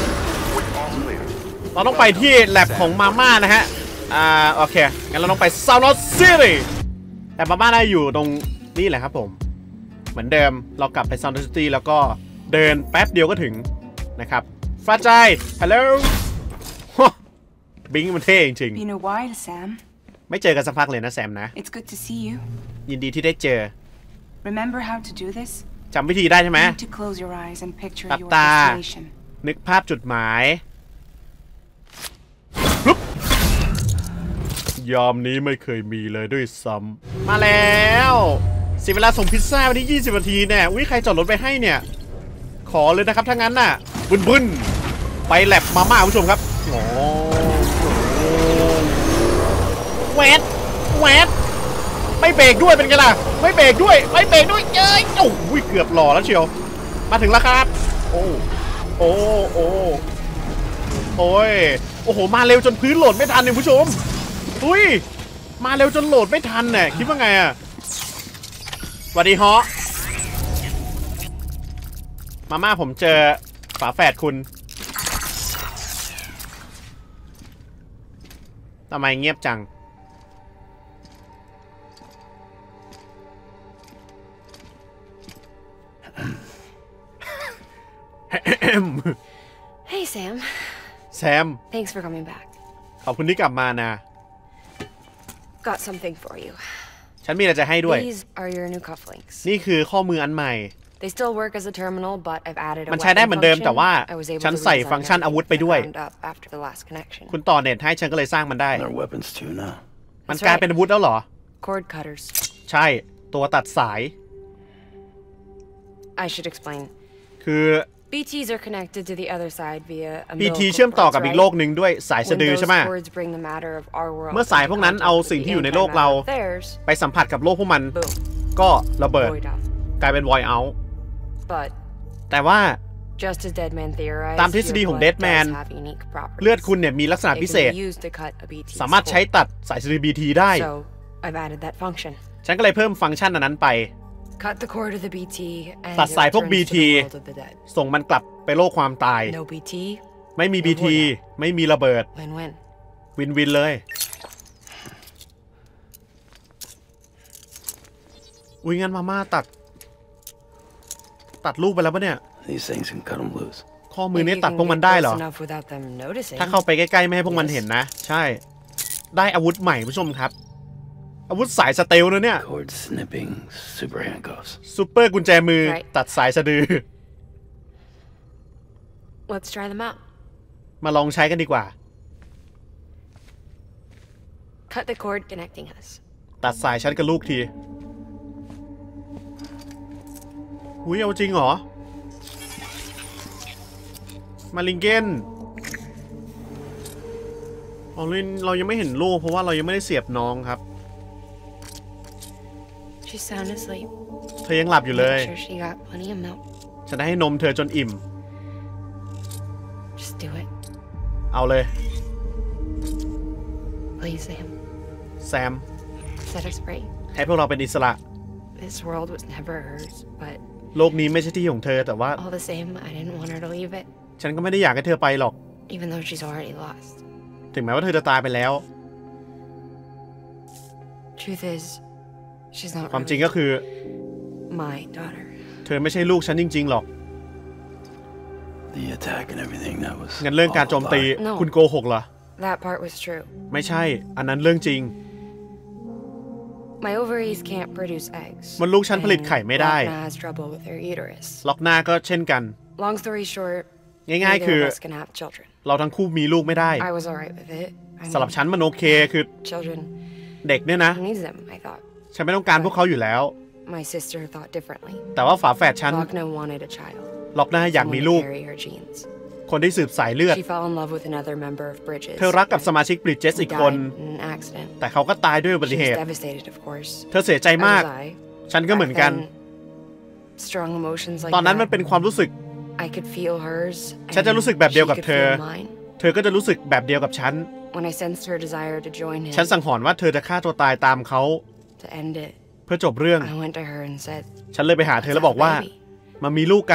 Speaker 1: เราต้องไปที่แลบของมาม่านะฮะโอเคงั้นเราต้องไป South City แต่มาม่าได้อยู่ตรงนี่แหละครับผมเหมือนเดิมเรากลับไป South City แล้วก็เดินแป๊บเดียวก็ถึงนะครับฟาใจฮัลโหลบิงมันเท่จริงๆไม่เจอกันสักพักเลยนะแซมนะยินดีที่ได้เจอจำวิธีได้ใช่ไหมตับตานึกภาพจุดหมายยามนี้ไม่เคยมีเลยด้วยซ้ำมาแล้วเสียเวลาส่งพิซซ่าวันที่20 นาทีเนี่ยอุ้ยใครจอดรถไปให้เนี่ยขอเลยนะครับถ้างั้นน่ะบึ้นไปแลบมาม่าผู้ชมครับโอ้แวดไม่เบรกด้วยเป็นไงล่ะไม่เบรกด้วยเย้ยโอ้ยเกือบหล่อแล้วเชียวมาถึงแล้วครับโอ้โหมาเร็วจนพื้นโหลดไม่ทันเนี่ยผู้ชมอุ้ยมาเร็วจนโหลดไม่ทันเนี่ยคิดว่าไงอะสวัสดีฮะมาม่าผมเจอฝาแฝดคุณทำไมเงียบจัง
Speaker 3: Hey Sam.
Speaker 1: Sam.
Speaker 3: Thanks for coming back.
Speaker 1: ขอบคุณที่กลับมานะ
Speaker 3: Got something for you.
Speaker 1: ฉันมีอะไรจะให้ด้วย
Speaker 3: These are your new cufflinks.
Speaker 1: นี่คือข้อมืออันใหม่
Speaker 3: They still work as a terminal, but I've added a
Speaker 1: มันใช้ได้เหมือนเดิมแต่ว่าฉันใส่ฟังก์ชันอาวุธไปด้วยคุณต่อเน็ตให้ฉันก็เลยสร้างมันได้มันกลายเป็นอาวุธแล้วเหรอ
Speaker 3: Cord cutters
Speaker 1: ใช่ตัวตัดสาย
Speaker 3: I should explain
Speaker 1: คือ
Speaker 3: BTs are connected to the other side via a
Speaker 1: BT เชื่อมต่อกับอีกโลกหนึ่งด้วยสายสะดือใช่ไหมเมื่อสายพวกนั้นเอาสิ่งที่อยู่ในโลกเราไปสัมผัสกับโลกพวกมันก็ระเบิดกลายเป็น void outแต่ว่าตามทฤษฎีของ Deadman เลือดคุณเนี่ยมีลักษณะพิเศษสามารถใช้ตัดสายสะดือ BT ได้ฉันก็เลยเพิ่มฟังก์ชันอันนั้นไปตัดสายพวก BT ส่งมันกลับไปโลกความตายไม่มี BT ไม่มีระเบิดวินเลยอุ้ยงั้นมาม่าตัดลูกไปแล้วปะเนี่ยข้อมือนี้ตัดพวกมันได้เหรอถ้าเข้าไปใกล้ๆไม่ให้พวกมันเห็นนะใช่ได้อาวุธใหม่ผู้ชมครับอาวุธสายสเตลนะเนี่ยซูเปอร์กุญแจมือตัดสายสะดือมาลองใช้กันดีกว่าตัดสายฉันกับลูกทีอุ้ยเอาจริงเหรอมาลิงเกนเรายังไม่เห็นลูกเพราะว่าเรายังไม่ได้เสียบน้องครับเธอยังหลับอยู่เลยฉันได้ให้นมเธอจนอิ่มเอาเลยแซมให้พวกเราเป็นอิสระโลกนี้ไม่ใช่ที่ของเธอแต่ว่าฉันก็ไม่ได้อยากให้เธอไปหรอกถึงแม้ว่าเธอจะตายไปแล้วความจริงก็คือเธอไม่ใช่ลูกฉันจริงๆหรอกงั้นเรื่องการโจมตีคุณโกหกเหรอไม่ใช่อันนั้นเรื่องจริง
Speaker 3: My ovaries can't produce eggs.
Speaker 1: มดลูกฉันผลิตไข่ไม่ได้
Speaker 3: Lochna has trouble with her uterus.
Speaker 1: ล็อกหน้าก็เช่นกัน
Speaker 3: Long story short,
Speaker 1: ง่ายๆ คือ
Speaker 3: neither of us can have children.
Speaker 1: เราทั้งคู่มีลูกไม่ได้
Speaker 3: I was alright with it. I
Speaker 1: สำหรับ
Speaker 3: mean,
Speaker 1: ฉันมันโอเคคือ
Speaker 3: children.
Speaker 1: เด็กเนี่ยนะ
Speaker 3: Who needs them? I thought.
Speaker 1: ฉันไม่ต้องการพวกเขาอยู่แล้ว
Speaker 3: My sister thought differently.
Speaker 1: แต่ว่าฝาแฝดฉัน
Speaker 3: Lochna wanted a child.
Speaker 1: ล็อกหน้าอยาก
Speaker 3: Someone
Speaker 1: มี
Speaker 3: to
Speaker 1: ลูก
Speaker 3: carry her genes.
Speaker 1: คนที่สืบสายเลือด
Speaker 3: She fell in love with another member of Bridges.
Speaker 1: เธอรักกับสมาชิกบริดเจส
Speaker 3: He
Speaker 1: อีก
Speaker 3: died
Speaker 1: คน
Speaker 3: in an accident.
Speaker 1: แต่เขาก็ตายด้วยอุบัติ
Speaker 3: She
Speaker 1: เห
Speaker 3: was
Speaker 1: ตุ
Speaker 3: devastated, of course.
Speaker 1: เธอเสียใจ
Speaker 3: As
Speaker 1: มาก
Speaker 3: was I.
Speaker 1: ฉันก็เหมือนกัน
Speaker 3: Back then, strong emotions like
Speaker 1: ตอนนั้นมัน
Speaker 3: that.
Speaker 1: เป็นความรู้สึก
Speaker 3: I could feel hers.
Speaker 1: ฉันจะรู้สึกแบบเดียวกับ
Speaker 3: and
Speaker 1: เธ
Speaker 3: she
Speaker 1: อ
Speaker 3: could feel mine.
Speaker 1: เธอก็จะรู้สึกแบบเดียวกับฉัน
Speaker 3: When I sensed her desire to join him,
Speaker 1: ฉันสังหรณ์ว่าเธอจะฆ่าตัวตายตามเขา
Speaker 3: to end it,
Speaker 1: เพื่อจบเรื่อง
Speaker 3: I went to her and said,
Speaker 1: ฉันเลยไปหาเธอ
Speaker 3: "Let's
Speaker 1: แล้วบอก
Speaker 3: have a
Speaker 1: ว่า
Speaker 3: baby."
Speaker 1: มามีลูกกัน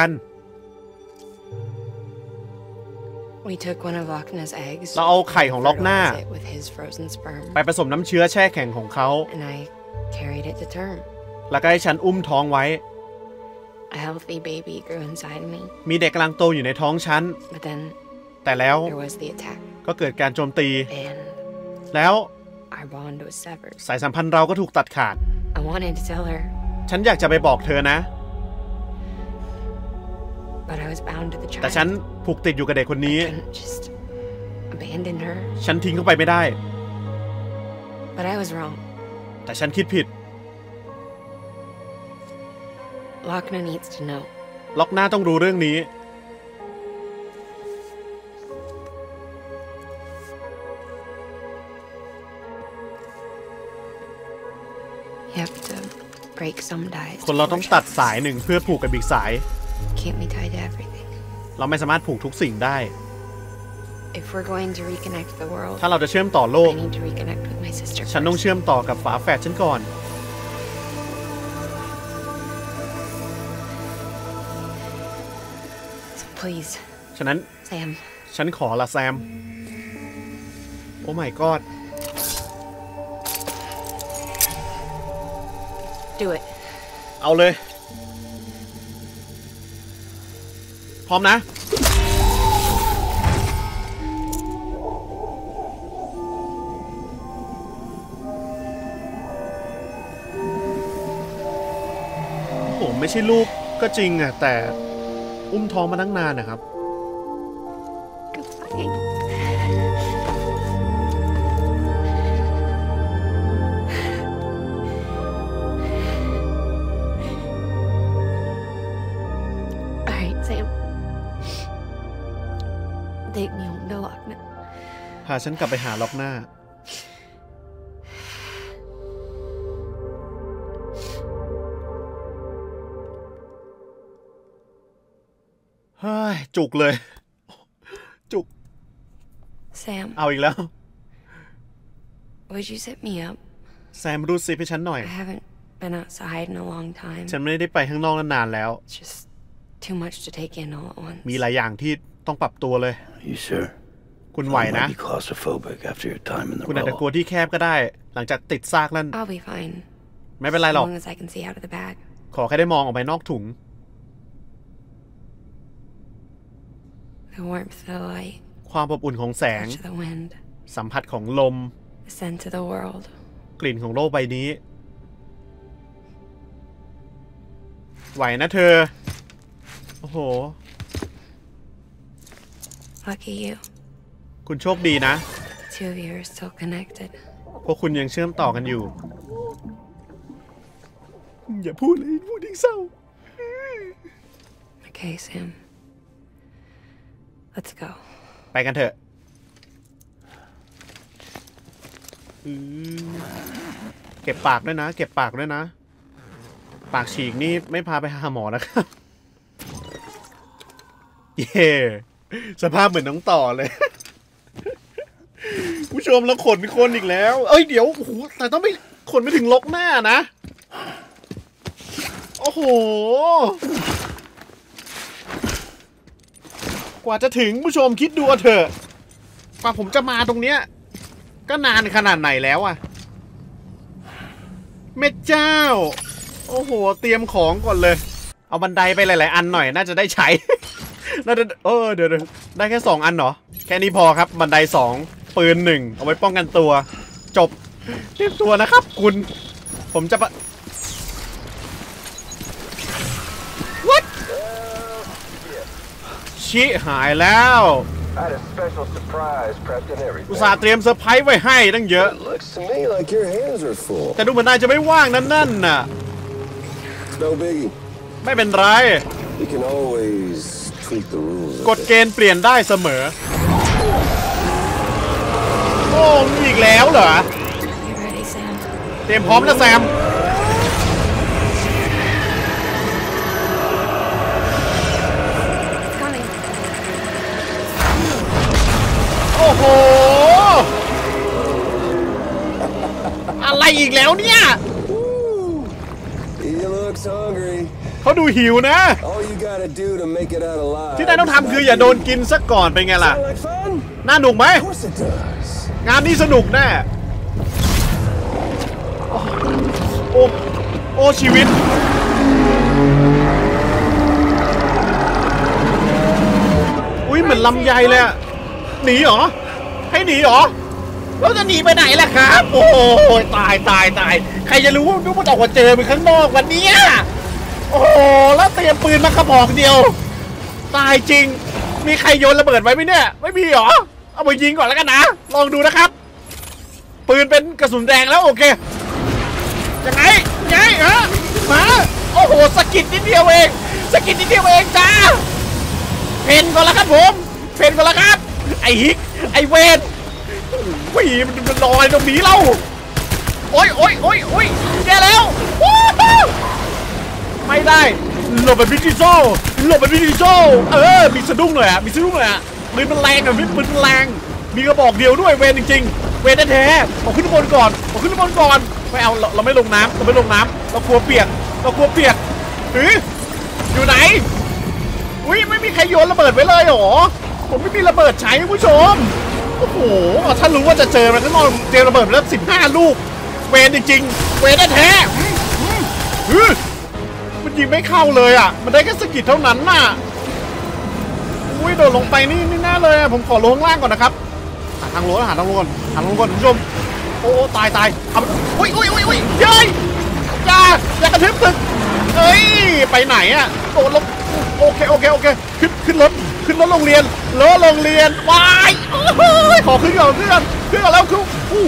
Speaker 3: We took one of Lochna's eggs.
Speaker 1: เราเอาไข่ของล็อกหน้า
Speaker 3: fertilized it with his frozen sperm,
Speaker 1: ไปผสมน้ำเชื้อแช่แข็งของเขา
Speaker 3: and I carried it to term.
Speaker 1: แล้วก็ให้ฉันอุ้มท้องไว้
Speaker 3: A healthy baby grew inside me,
Speaker 1: มีเด็กกำลังโตอยู่ในท้องฉัน
Speaker 3: but then
Speaker 1: แต่แล้ว
Speaker 3: there was the attack,
Speaker 1: ก็เกิดการโจมตี
Speaker 3: and
Speaker 1: แล้ว
Speaker 3: our bond was severed.
Speaker 1: สายสัมพันธ์เราก็ถูกตัดขาด
Speaker 3: I wanted to tell her,
Speaker 1: ฉันอยากจะไปบอกเธอนะ
Speaker 3: but I was bound to the
Speaker 1: แต่
Speaker 3: child.
Speaker 1: ฉันผูกติดอยู่กับเด็กคนนี้
Speaker 3: I couldn't just abandon her,
Speaker 1: ฉันทิ้งเขาไปไม่ได้
Speaker 3: but I was wrong.
Speaker 1: แต่ฉันคิดผิด
Speaker 3: Lochna needs to know.
Speaker 1: ล็อกหน้าต้องรู้เรื่องนี้
Speaker 3: You have to break some ties.
Speaker 1: คนเราต้องตัดสายหนึ่งเพื่อผูกกับอีกสาย
Speaker 3: Can't be tied to everything.
Speaker 1: เราไม่สามารถผูกทุกสิ่งได้
Speaker 3: If we're going to reconnect the world,
Speaker 1: ถ้าเราจะเชื่อมต่อโลก
Speaker 3: I need to reconnect with my sister
Speaker 1: ฉันต้อง
Speaker 3: first.
Speaker 1: เชื่อมต่อกับฝาแฝดฉันก่อน
Speaker 3: So please,
Speaker 1: ฉะนั้น
Speaker 3: Sam,
Speaker 1: ฉันขอละแซม โอ้ my god
Speaker 3: do it.
Speaker 1: เอาเลย พร้อมนะ ผมไม่ใช่ลูกก็จริงอะแต่อุ้มท้องมาตั้งนานนะครับ
Speaker 3: Goodbye. All right, Sam. Take me home to Lochna.
Speaker 1: พาฉันกลับไปหาล็อกหน้า เฮ้ย จุกเลย จุก
Speaker 3: Sam,
Speaker 1: เอาอีกแล้ว
Speaker 3: would you sit me up?
Speaker 1: แซมรูดซิปให้ฉันหน่อย
Speaker 3: I haven't been outside in a long time.
Speaker 1: ฉันไม่ได้ไปข้างนอกนานๆแล้ว
Speaker 3: It's just too much to take in all at once.
Speaker 1: มีหลายอย่างที่ต้องปรับตัวเลย
Speaker 2: You sure?
Speaker 1: คุณไหว
Speaker 2: You
Speaker 1: นะ
Speaker 2: might be claustrophobic after your time in the
Speaker 1: คุณอาจจะกลั
Speaker 2: role.
Speaker 1: วที่แคบก็ได้ หลังจากติดซากนั่น
Speaker 3: I'll be fine.
Speaker 1: ไม่เป็นไร
Speaker 3: As
Speaker 1: หรอก
Speaker 3: long as I can see out of the bag.
Speaker 1: ขอแค่ได้มองออกไปนอกถุง
Speaker 3: The warmth of the light,
Speaker 1: ความอบอุ่นของแสง
Speaker 3: touch of the wind,
Speaker 1: สัมผัสของลม
Speaker 3: the scent of the world.
Speaker 1: กลิ่นของโลกใบนี้ ไหวนะเธอ โอ้โห
Speaker 3: Lucky you.
Speaker 1: คุณโชคดีนะ
Speaker 3: Two of you are still connected.
Speaker 1: พวกคุณยังเชื่อมต่อกันอยู่ อย่าพูดเลยพูดยิ่งเศร้า
Speaker 3: Okay, Sam. Let's go.
Speaker 1: ไปกันเถอะเก็บปากด้วยนะ เก็บปากด้วยนะ ปากฉีกนี่ไม่พาไปหาหมอนะครับ เย่สภาพเหมือนน้องต่อเลย ผู้ชมแล้วขนคนอีกแล้ว เอ้ยเดี๋ยวโอ้โหแต่ต้องไม่ขนไม่ถึงลกหน้านะ โอ้โห กว่าจะถึงผู้ชมคิดดูเถอะกว่าผมจะมาตรงเนี้ยก็นานขนาดไหนแล้วอะแม่เจ้า โอ้โห เตรียมของก่อนเลย เอาบันไดไปหลายๆอันหน่อยน่าจะได้ใช้ น่าจะเดี๋ยวได้แค่2อันเหรอ แค่นี้พอครับบันได2ปืน1เอาไว้ป้องกันตัว จบเตรียมตัวนะครับคุณผมจะWhat ชิหายแล้วอุตส่าห์เตรียมเซอร์ไพรส์ไว้ให้ตั้งเยอะแต่ดูเหมือนนายจะไม่ว่างนั่นน่ะไม่เป็นไรกฎเกณฑ์เปลี่ยนได้เสมอโอ้มีอีกแล้วเหรอเตรียมพร้อมนะแซมโอ้โหอะไรอีกแล้วเนี่ยเขาดูหิวนะที่นายต้องทำคืออย่าโดนกินซะก่อนเป็นไงล่ะน่าหนุกไหมงานนี้สนุกแน่โอ้ชีวิตอุ้ยเหมือนลำไยเลยอะหนีเหรอให้หนีเหรอเราจะหนีไปไหนล่ะครับโอ้ยตายใครจะรู้ว่ามันออกมาเจอไปข้างนอกวันนี้โอ้แล้วเตรียมปืนมากระบอกเดียวตายจริงมีใครโยนระเบิดไว้ไหมเนี่ยไม่มีเหรอเอาไปยิงก่อนแล้วกันนะลองดูนะครับปืนเป็นกระสุนแดงแล้วโอเคยังไงฮะมาโอ้โหสกิดนิดเดียวเองจ้าเพนก่อนแล้วครับผมเพนก่อนแล้วครับไอ้ฮิกไอ้เวนวิ่งมันลอยตรงนี้เราโอ้ยแกแล้วไม่ได้หลบแบบวิจิโซ่มีสะดุ้งเลยปืนมันแรงปืนมันแรงมีกระบอกเดียวด้วยเวนจริงๆเวนแท้ๆเอาขึ้นบนก่อนไม่เอาเราไม่ลงน้ำเรากลัวเปียกอยู่ไหนอุ้ยไม่มีใครโยนระเบิดไว้เลยหรอผมไม่มีระเบิดใช้ผู้ชมโอ้โหถ้ารู้ว่าจะเจอมันข้างนอกเจอระเบิดแล้ว15 ลูกเวนจริงๆเวนแท้มันยิงไม่เข้าเลยอ่ะมันได้แค่สกิดเท่านั้นน่ะอุ้ยโดดลงไปนี่แน่เลยผมขอลงข้างล่างก่อนนะครับหาทางลงก่อนผู้ชมโอ้ตายเอาอุ้ยเย้ยอย่ากระทึบตึกเอ้ยไปไหนอ่ะโดดลงโอเคขึ้นรถโรงเรียนวายขอขึ้นก่อนแล้วคือ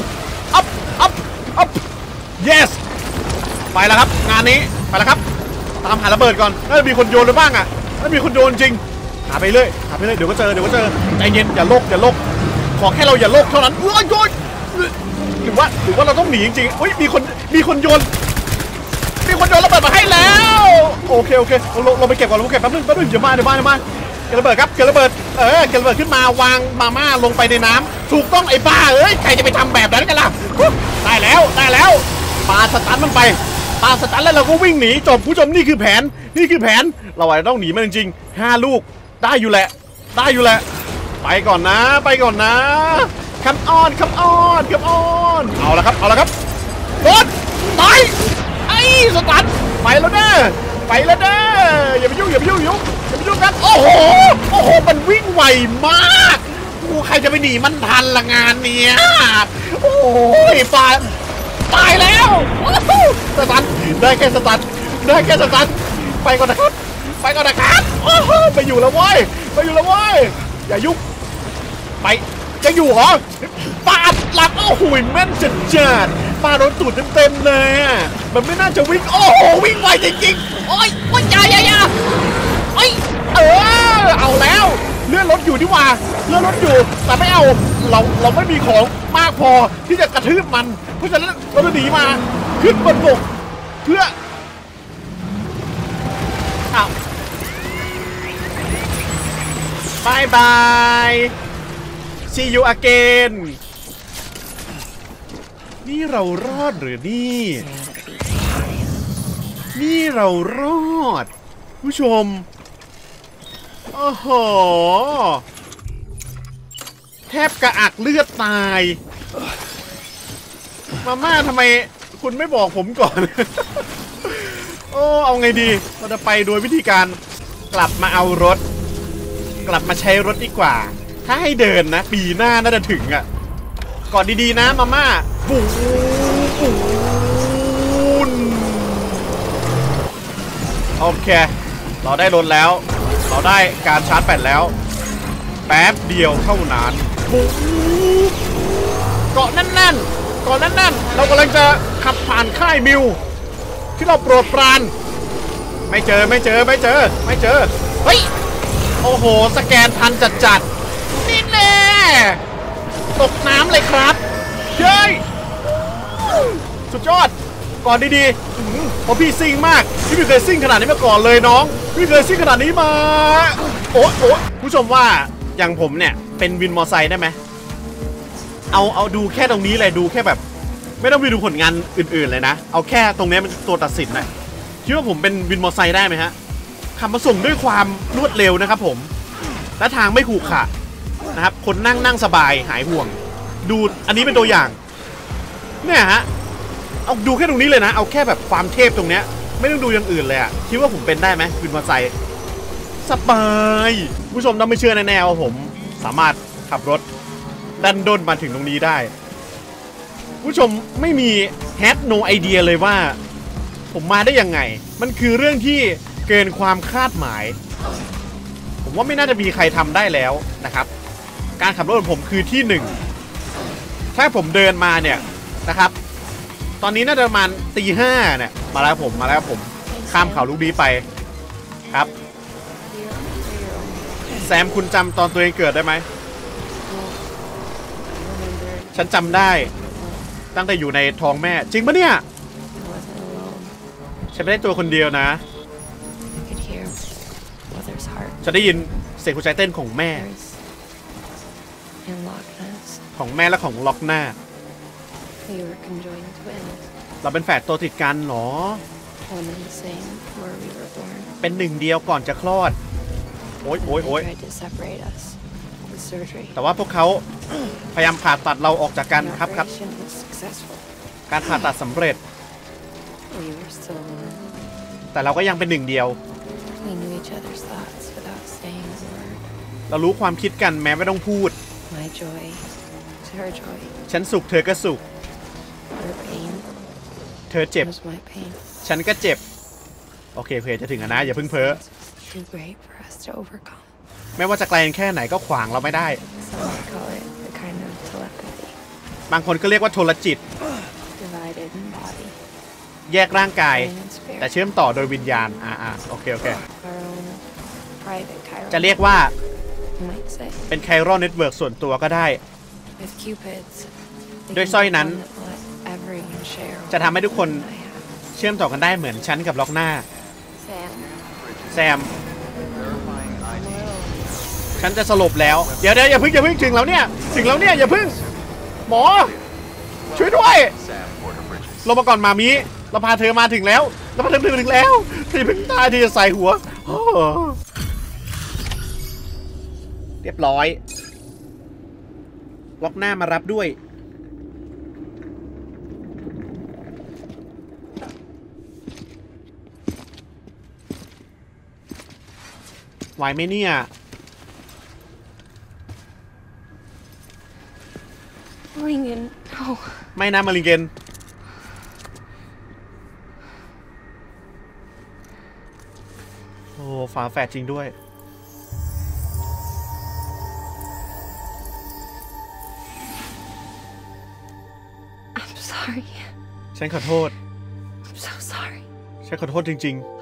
Speaker 1: อัพ yes ไปแล้วครับงานนี้ไปแล้วครับตามหาระเบิดก่อนน่าจะมีคนโยนหรือบ้างอ่ะถ้ามีคนโยนจริงหาไปเรื่อยเดี๋ยวก็เจอใจเย็นอย่าโลกขอแค่เราอย่าโลกเท่านั้นโยนหรือว่าเราต้องหนีจริงๆอุ้ยมีคนโยนระเบิดมาให้แล้วโอเคเราไปเก็บก่อนแป๊บนึงเดี๋ยวมาเก็บระเบิดครับเก็บระเบิดขึ้นมาวางมาม่าลงไปในน้ำถูกต้องไอ้บ้าเอ้ยใครจะไปทำแบบนั้นกันล่ะได้แล้วปาสตันมันไปแล้วเราก็วิ่งหนีจบผู้ชมนี่คือแผนเราอาจจะต้องหนีมันจริงๆ5 ลูกได้อยู่แหละไปก่อนนะคัมออนเอาละครับรถตายไอ้สตันไปแล้วเด้ออย่าไปยุ่งกันโอ้โหมันวิ่งไวมากใครจะไปหนีมันทันละงานเนี้ยโอ้ยตายแล้วสตันได้แค่สตันไปก่อนนะครับโอ้โหไปอยู่แล้วเว้ยอย่ายุ่งไปจะอยู่เหรอปาดหลังโอ้โหแม่นจัดปาโดนตูดเต็มเลยมันไม่น่าจะวิ่งโอ้โหวิ่งไวจริงๆโอ้ยอย่าเอาแล้วเลื่อนรถอยู่ดีกว่าแต่ไม่เอาเราไม่มีของมากพอที่จะกระทืบมันเพราะฉะนั้นเราจะหนีมาขึ้นบนบกเพื่อบาย see you again นี่เรารอดหรือนี่เรารอดผู้ชมโอ้โหแทบกระอักเลือดตายมาม่าทำไมคุณไม่บอกผมก่อน โอ้เอาไงดีเราจะไปโดยวิธีการกลับมาเอารถกลับมาใช้รถดีกว่าถ้าให้เดินนะปีหน้าน่าจะถึงอ่ะก่อนดีๆนะมาม่าเคเราได้รถแล้วเราได้การชาร์จแบตแล้วแป๊บเดียวเท่านั้นเกาะแน่นๆเกาะแน่นๆเรากำลังจะขับผ่านค่ายมิวที่เราโปรดปรานไม่เจอเฮ้ยโอ้โหสแกนทันจัดนี่แน่ตกน้ำเลยครับเย้ยสุดยอดก่อนดีๆเพราะพี่ซิ่งมากพี่ไม่เคยซิ่งขนาดนี้มาก่อนเลยน้องพี่เคยซิ่งขนาดนี้มาโอ้ผู้ชมว่าอย่างผมเนี่ยเป็นวินมอไซค์ได้ไหมเอาดูแค่ตรงนี้เลยดูแค่แบบไม่ต้องไปดูผลงานอื่นๆเลยนะเอาแค่ตรงนี้มันตัวตัดสินนะคิดว่าผมเป็นวินมอไซค์ได้ไหมฮะขับมาส่งด้วยความรวดเร็วนะครับผมและทางไม่ขรุขระนะครับคนนั่งสบายหายห่วงดูอันนี้เป็นตัวอย่างเนี่ยฮะเอาดูแค่ตรงนี้เลยนะเอาแค่แบบความเทพตรงเนี้ยไม่ต้องดูอย่างอื่นเลยอะคิดว่าผมเป็นได้ไหมวินมอเตอร์ไซค์สบายผู้ชมต้องไม่เชื่อแน่ๆว่าผมสามารถขับรถดันด้นมาถึงตรงนี้ได้ผู้ชมไม่มีแฮดโนไอเดียเลยว่าผมมาได้ยังไงมันคือเรื่องที่เกินความคาดหมายผมว่าไม่น่าจะมีใครทำได้แล้วนะครับการขับรถของผมคือที่หนึ่งถ้าผมเดินมาเนี่ยนะครับตอนนี้น่าจะประมาณตี 5เนี่ยมาแล้วผมข้ามเขาลูกนี้ไปครับแซมคุณจำตอนตัวเองเกิดได้ไหมฉันจำได้ตั้งแต่อยู่ในท้องแม่จริงปะเนี่ยฉันไม่ได้ตัวคนเดียวนะฉันได้ยินเสียงหัวใจเต้นของแม่และของล็อกหน้าเราเป็นแฝดตัวติดกันเหรอเป็นหนึ่งเดียวก่อนจะคลอดโอ๊ยแต่ว่าพวกเขาพยายามผ่าตัดเราออกจากกันครับการผ่าตัดสำเร็จแต่เราก็ยังเป็นหนึ่งเดียวเรารู้ความคิดกันแม้ไม่ต้องพูดฉันสุขเธอก็สุขเธอเจ็บฉันก็เจ็บโอเคจะถึงนะอย่าเพิ่งเพ้อไม่ว่าจะไกลแค่ไหนก็ขวางเราไม่ได้บางคนก็เรียกว่าโทรจิตแยกร่างกายแต่เชื่อมต่อโดยวิญญาณโอเคจะเรียกว่าเป็นไคโรเน็ตเวิร์กส่วนตัวก็ได้ด้วยสร้อยนั้นจะทำให้ทุกคนเชื่อมต่อกันได้เหมือนฉันกับล็อกหน้าแซมฉันจะสลบแล้วเดี๋ยวอย่าเพิ่งถึงแล้วเนี่ยอย่าเพิ่งหมอช่วยด้วยลงมาก่อนมามิเราพาเธอมาถึงแล้วเธอเพิ่งตายที่จะใส่หัวเรียบร้อยล็อกหน้ามารับด้วยไหวไหมเนี่ยไม่นะมาริงเกนโอ้ฝาแฝดจริงด้วยฉันขอโทษฉันขอโทษจริงๆ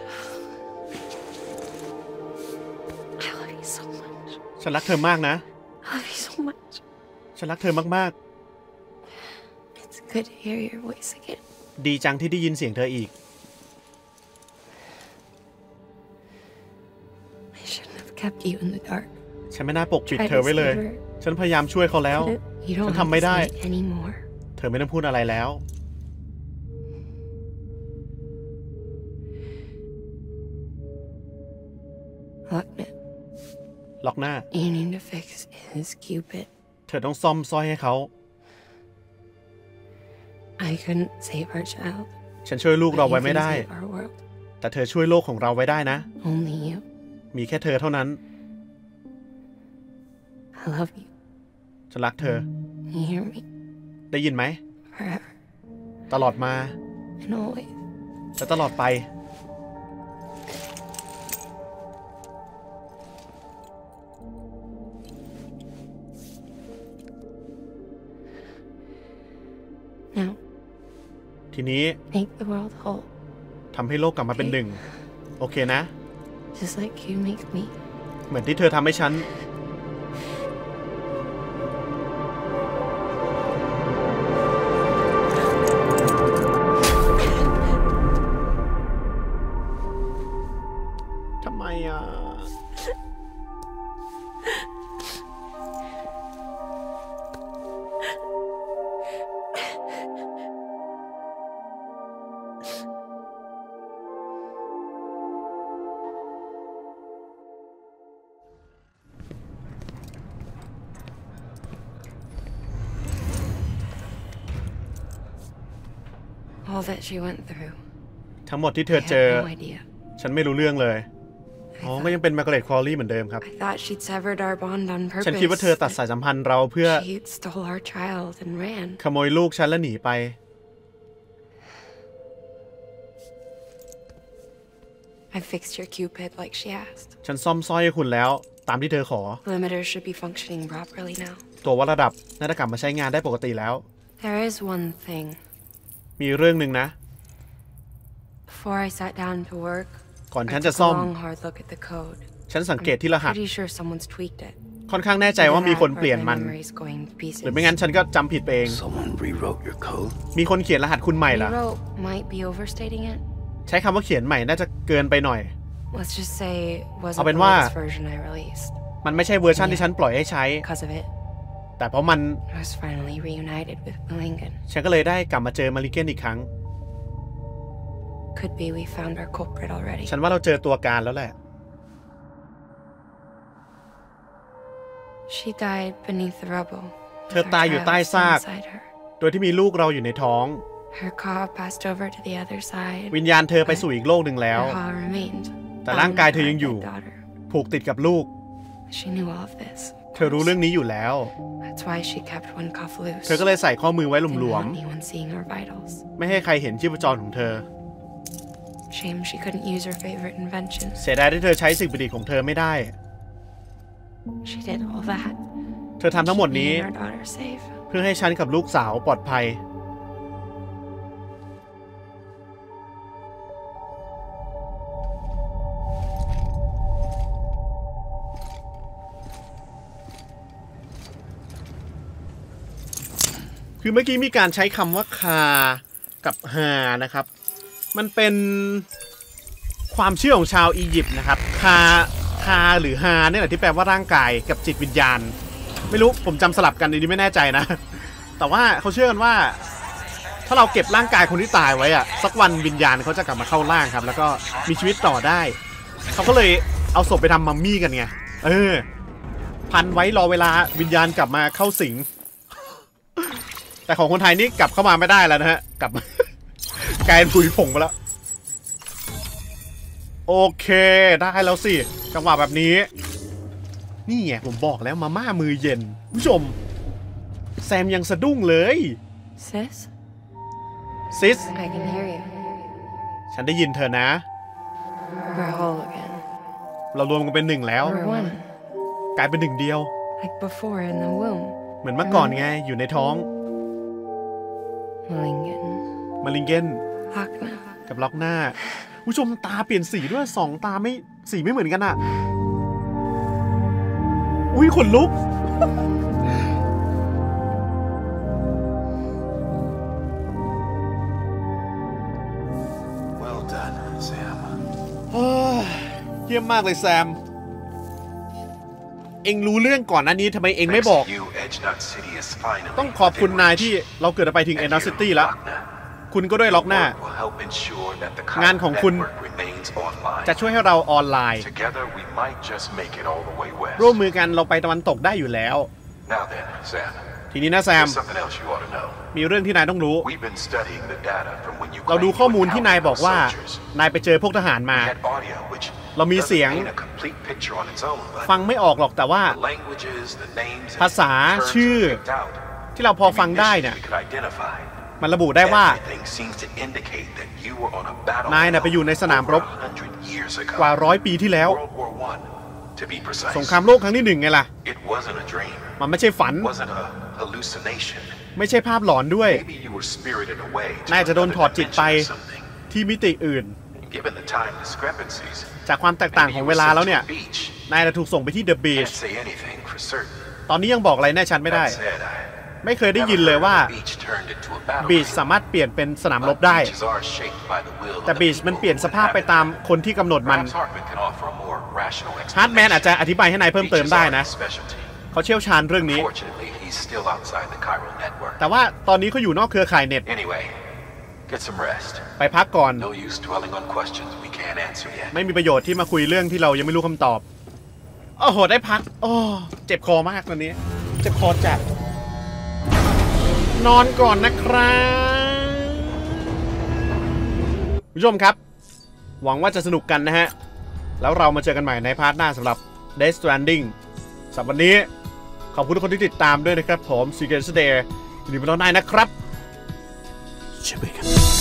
Speaker 1: ฉันรักเธอมากนะฉันรักเธอมากๆดีจังที่ได้ยินเสียงเธออีกฉันไม่น่าปกปิดเธอไว้เลยฉันพยายามช่วยเขาแล้วฉันทำไม่ได้เธอไม่ต้องพูดอะไรแล้วล็อกหน้าเธอต้องซ่อมสร้อยให้เขาฉันช่วยลูกเราไว้ไม่ได้แต่เธอช่วยโลกของเราไว้ได้นะมีแค่เธอเท่านั้นฉันรักเธอได้ยินไหมตลอดมาและตลอดไปทีนี้
Speaker 3: Make the world whole.
Speaker 1: ทำให้โลกกลับมาเป็นหนึ่งโอเคนะ
Speaker 3: Just like you make me.
Speaker 1: เหมือนที่เธอทำให้ฉันทำไมอ่ะ
Speaker 3: All that she went through.
Speaker 1: ทั้งหมดที่เธอ
Speaker 3: I
Speaker 1: เจอ
Speaker 3: had no idea.
Speaker 1: ฉันไม่รู้เรื่องเลยอ๋อก็ยังเป็นมาร์กาเร็ต คลอรี่เหมือนเดิมครับ
Speaker 3: I thought she'd severed our bond on
Speaker 1: ฉัน
Speaker 3: purpose.
Speaker 1: คิดว่าเธอตัดสายสัมพันธ์เราเพื่อ
Speaker 3: She stole our child and ran.
Speaker 1: ขโมยลูกฉันแล้วหนีไป
Speaker 3: I fixed your Cupid like she asked.
Speaker 1: ฉันซ่อมสร้อยให้คุณแล้วตามที่เธอขอ
Speaker 3: Limiter should be functioning properly now.
Speaker 1: ตัววัดระดับน่าจะกลับมาใช้งานได้ปกติแล้ว
Speaker 3: There is one thing.
Speaker 1: มีเรื่องหนึ่งนะ
Speaker 3: Before I sat down to work,
Speaker 1: ก่อน
Speaker 3: I
Speaker 1: ฉันจะ
Speaker 3: took
Speaker 1: ซ่อ
Speaker 3: a
Speaker 1: ม
Speaker 3: long hard look at the code.
Speaker 1: ฉันสังเกตที่รหัส
Speaker 3: Pretty sure someone's tweaked it.
Speaker 1: ค่อนข้างแน่ใจว่ามีคนเปลี่ยนมัน
Speaker 3: Memory's going to pieces.
Speaker 1: หรือไม่งั้นฉันก็จำผิดไปเอง
Speaker 2: Someone rewrote your code?
Speaker 1: มีคนเขียนรหัสคุณใหม่เหรอ
Speaker 3: Rewrote might be overstating it.
Speaker 1: ใช้คำว่าเขียนใหม่น่าจะเกินไปหน่อย
Speaker 3: Let's just say it wasn't
Speaker 1: เอาเป็น
Speaker 3: the
Speaker 1: ว่า
Speaker 3: latest version I released.
Speaker 1: มันไม่ใช่เวอร์ชันที่ฉันปล่อยให้ใช้
Speaker 3: Because of it,
Speaker 1: แต่เพราะมัน
Speaker 3: I was finally reunited with Malingin.
Speaker 1: ฉันก็เลยได้กลับมาเจอมาริเกนอีกครั้ง
Speaker 3: Could be we found our culprit already.
Speaker 1: ฉันว่าเราเจอตัวการแล้วแหละ
Speaker 3: She died beneath the rubble.
Speaker 1: เธอตายอยู่ใต้ซาก
Speaker 3: inside her.
Speaker 1: โดยที่มีลูกเราอยู่ในท้อง
Speaker 3: Her ka passed over to the other side.
Speaker 1: วิญญาณเธอไปสู่อีกโลกหนึ่งแล้ว
Speaker 3: Her ka remained.
Speaker 1: แต่ร่างกายเธอยังอยู่
Speaker 3: bound to her dead daughter.
Speaker 1: ผูกติดกับลูก
Speaker 3: She knew all of this.
Speaker 1: เธอรู้เรื่องนี้อยู่แล้ว
Speaker 3: That's why she kept one cuff loose.
Speaker 1: เธอก็เลยใส่ข้อมือไว้ห
Speaker 3: Didn't
Speaker 1: ลวม
Speaker 3: want anyone seeing her vitals.
Speaker 1: ๆไม่ให้ใครเห็นชีพจรของเธอ
Speaker 3: Shame she couldn't use her favorite invention.
Speaker 1: เสียดายที่เธอใช้สิ่งประดิษฐ์ของเธอไม่ได้
Speaker 3: She did all that.
Speaker 1: เธอทำทั้งหมดนี้
Speaker 3: Keep me and our daughter safe.
Speaker 1: เพื่อให้ฉันกับลูกสาวปลอดภัย คือเมื่อกี้มีการใช้คำว่าคากับฮานะครับ มันเป็นความเชื่อของชาวอียิปต์นะครับคาหรือฮาเนี่ยแหละที่แปลว่าร่างกายกับจิตวิญญาณ ไม่รู้ผมจำสลับกันอันนี้ไม่แน่ใจนะ แต่ว่าเขาเชื่อกันว่า ถ้าเราเก็บร่างกายคนที่ตายไว้อะสักวันวิญญาณเขาจะกลับมาเข้าร่างครับ แล้วก็มีชีวิตต่อได้เขาก็เลยเอาศพไปทำมัมมี่กันไงพันไว้รอเวลาวิญญาณกลับมาเข้าสิงแต่ของคนไทยนี่กลับเข้ามาไม่ได้แล้วนะฮะกลับ กลายเป็นผุยผงไปแล้วโอเคได้แล้วสิจังหวะแบบนี้นี่ไงผมบอกแล้วมาม่ามือเย็นผู้ชมแซมยังสะดุ้งเลย
Speaker 3: Sis?
Speaker 1: ซิส
Speaker 3: I can hear you.
Speaker 1: ฉันได้ยินเธอนะ
Speaker 3: We're whole again.
Speaker 1: เรารวมกันเป็นหนึ่งแล้ว
Speaker 3: We're one.
Speaker 1: กลายเป็นหนึ่งเดียว
Speaker 3: Like before in the womb.
Speaker 1: เหมือนเมื่อก่อนไงอยู่ในท้อง
Speaker 3: Malingin.
Speaker 1: มาลิงเกน
Speaker 3: Lakna.
Speaker 1: กับล็อกหน้าผู้ชมตาเปลี่ยนสีด้วยสองตาไม่สีไม่เหมือนกันอะอุ้ยขนลุก
Speaker 2: Well done, Sam.
Speaker 1: เยี่ยมมากเลยแซม เอ็งรู้เรื่องก่อนหน้านี้ทำไมเอ็งไม่บอก ต้องขอบคุณนายที่เราเกิดไปถึงเอ็นซิตี้แล้ว คุณก็ด้วยล็อกหน้างานของคุณจะช่วยให้เราออนไลน์ร่วมมือกันเราไปตะวันตกได้อยู่แล้วทีนี้นะแซมมีเรื่องที่นายต้องรู้เราดูข้อมูลที่นายบอกว่านายไปเจอพวกทหารมาเรามีเสียงฟังไม่ออกหรอกแต่ว่าภาษาชื่อที่เราพอฟังได้เนี่ยมันระบุได้ว่านายน่ะไปอยู่ในสนามรบกว่า100 ปีที่แล้วสงครามโลกครั้งที่1ไงล่ะมันไม่ใช่ฝันไม่ใช่ภาพหลอนด้วยนายจะโดนถอดจิตไปที่มิติอื่นจากความแตกต่างของเวลาแล้วเนี่ยนายจะถูกส่งไปที่เดอะบีชตอนนี้ยังบอกอะไรแน่ชัดไม่ได้ไม่เคยได้ยินเลยว่าบีชสามารถเปลี่ยนเป็นสนามรบได้แต่บีชมันเปลี่ยนสภาพไปตามคนที่กำหนดมันฮาร์ดแมนอาจจะอธิบายให้นายเพิ่มเติมได้นะเขาเชี่ยวชาญเรื่องนี้แต่ว่าตอนนี้เขาอยู่นอกเครือข่ายเน็ตไปพักก่อนไม่มีประโยชน์ที่มาคุยเรื่องที่เรายังไม่รู้คำตอบโอ้โหได้พักโอ้เจ็บคอมากตอนนี้เจ็บคอจัดนอนก่อนนะครับผู้ชมครับหวังว่าจะสนุกกันนะฮะแล้วเรามาเจอกันใหม่ในพาร์ทหน้าสำหรับ Death Stranding สำหรับวันนี้ขอบคุณทุกคนที่ติดตามด้วยนะครับผม See you again today ยินดีต้อนรับนะครับ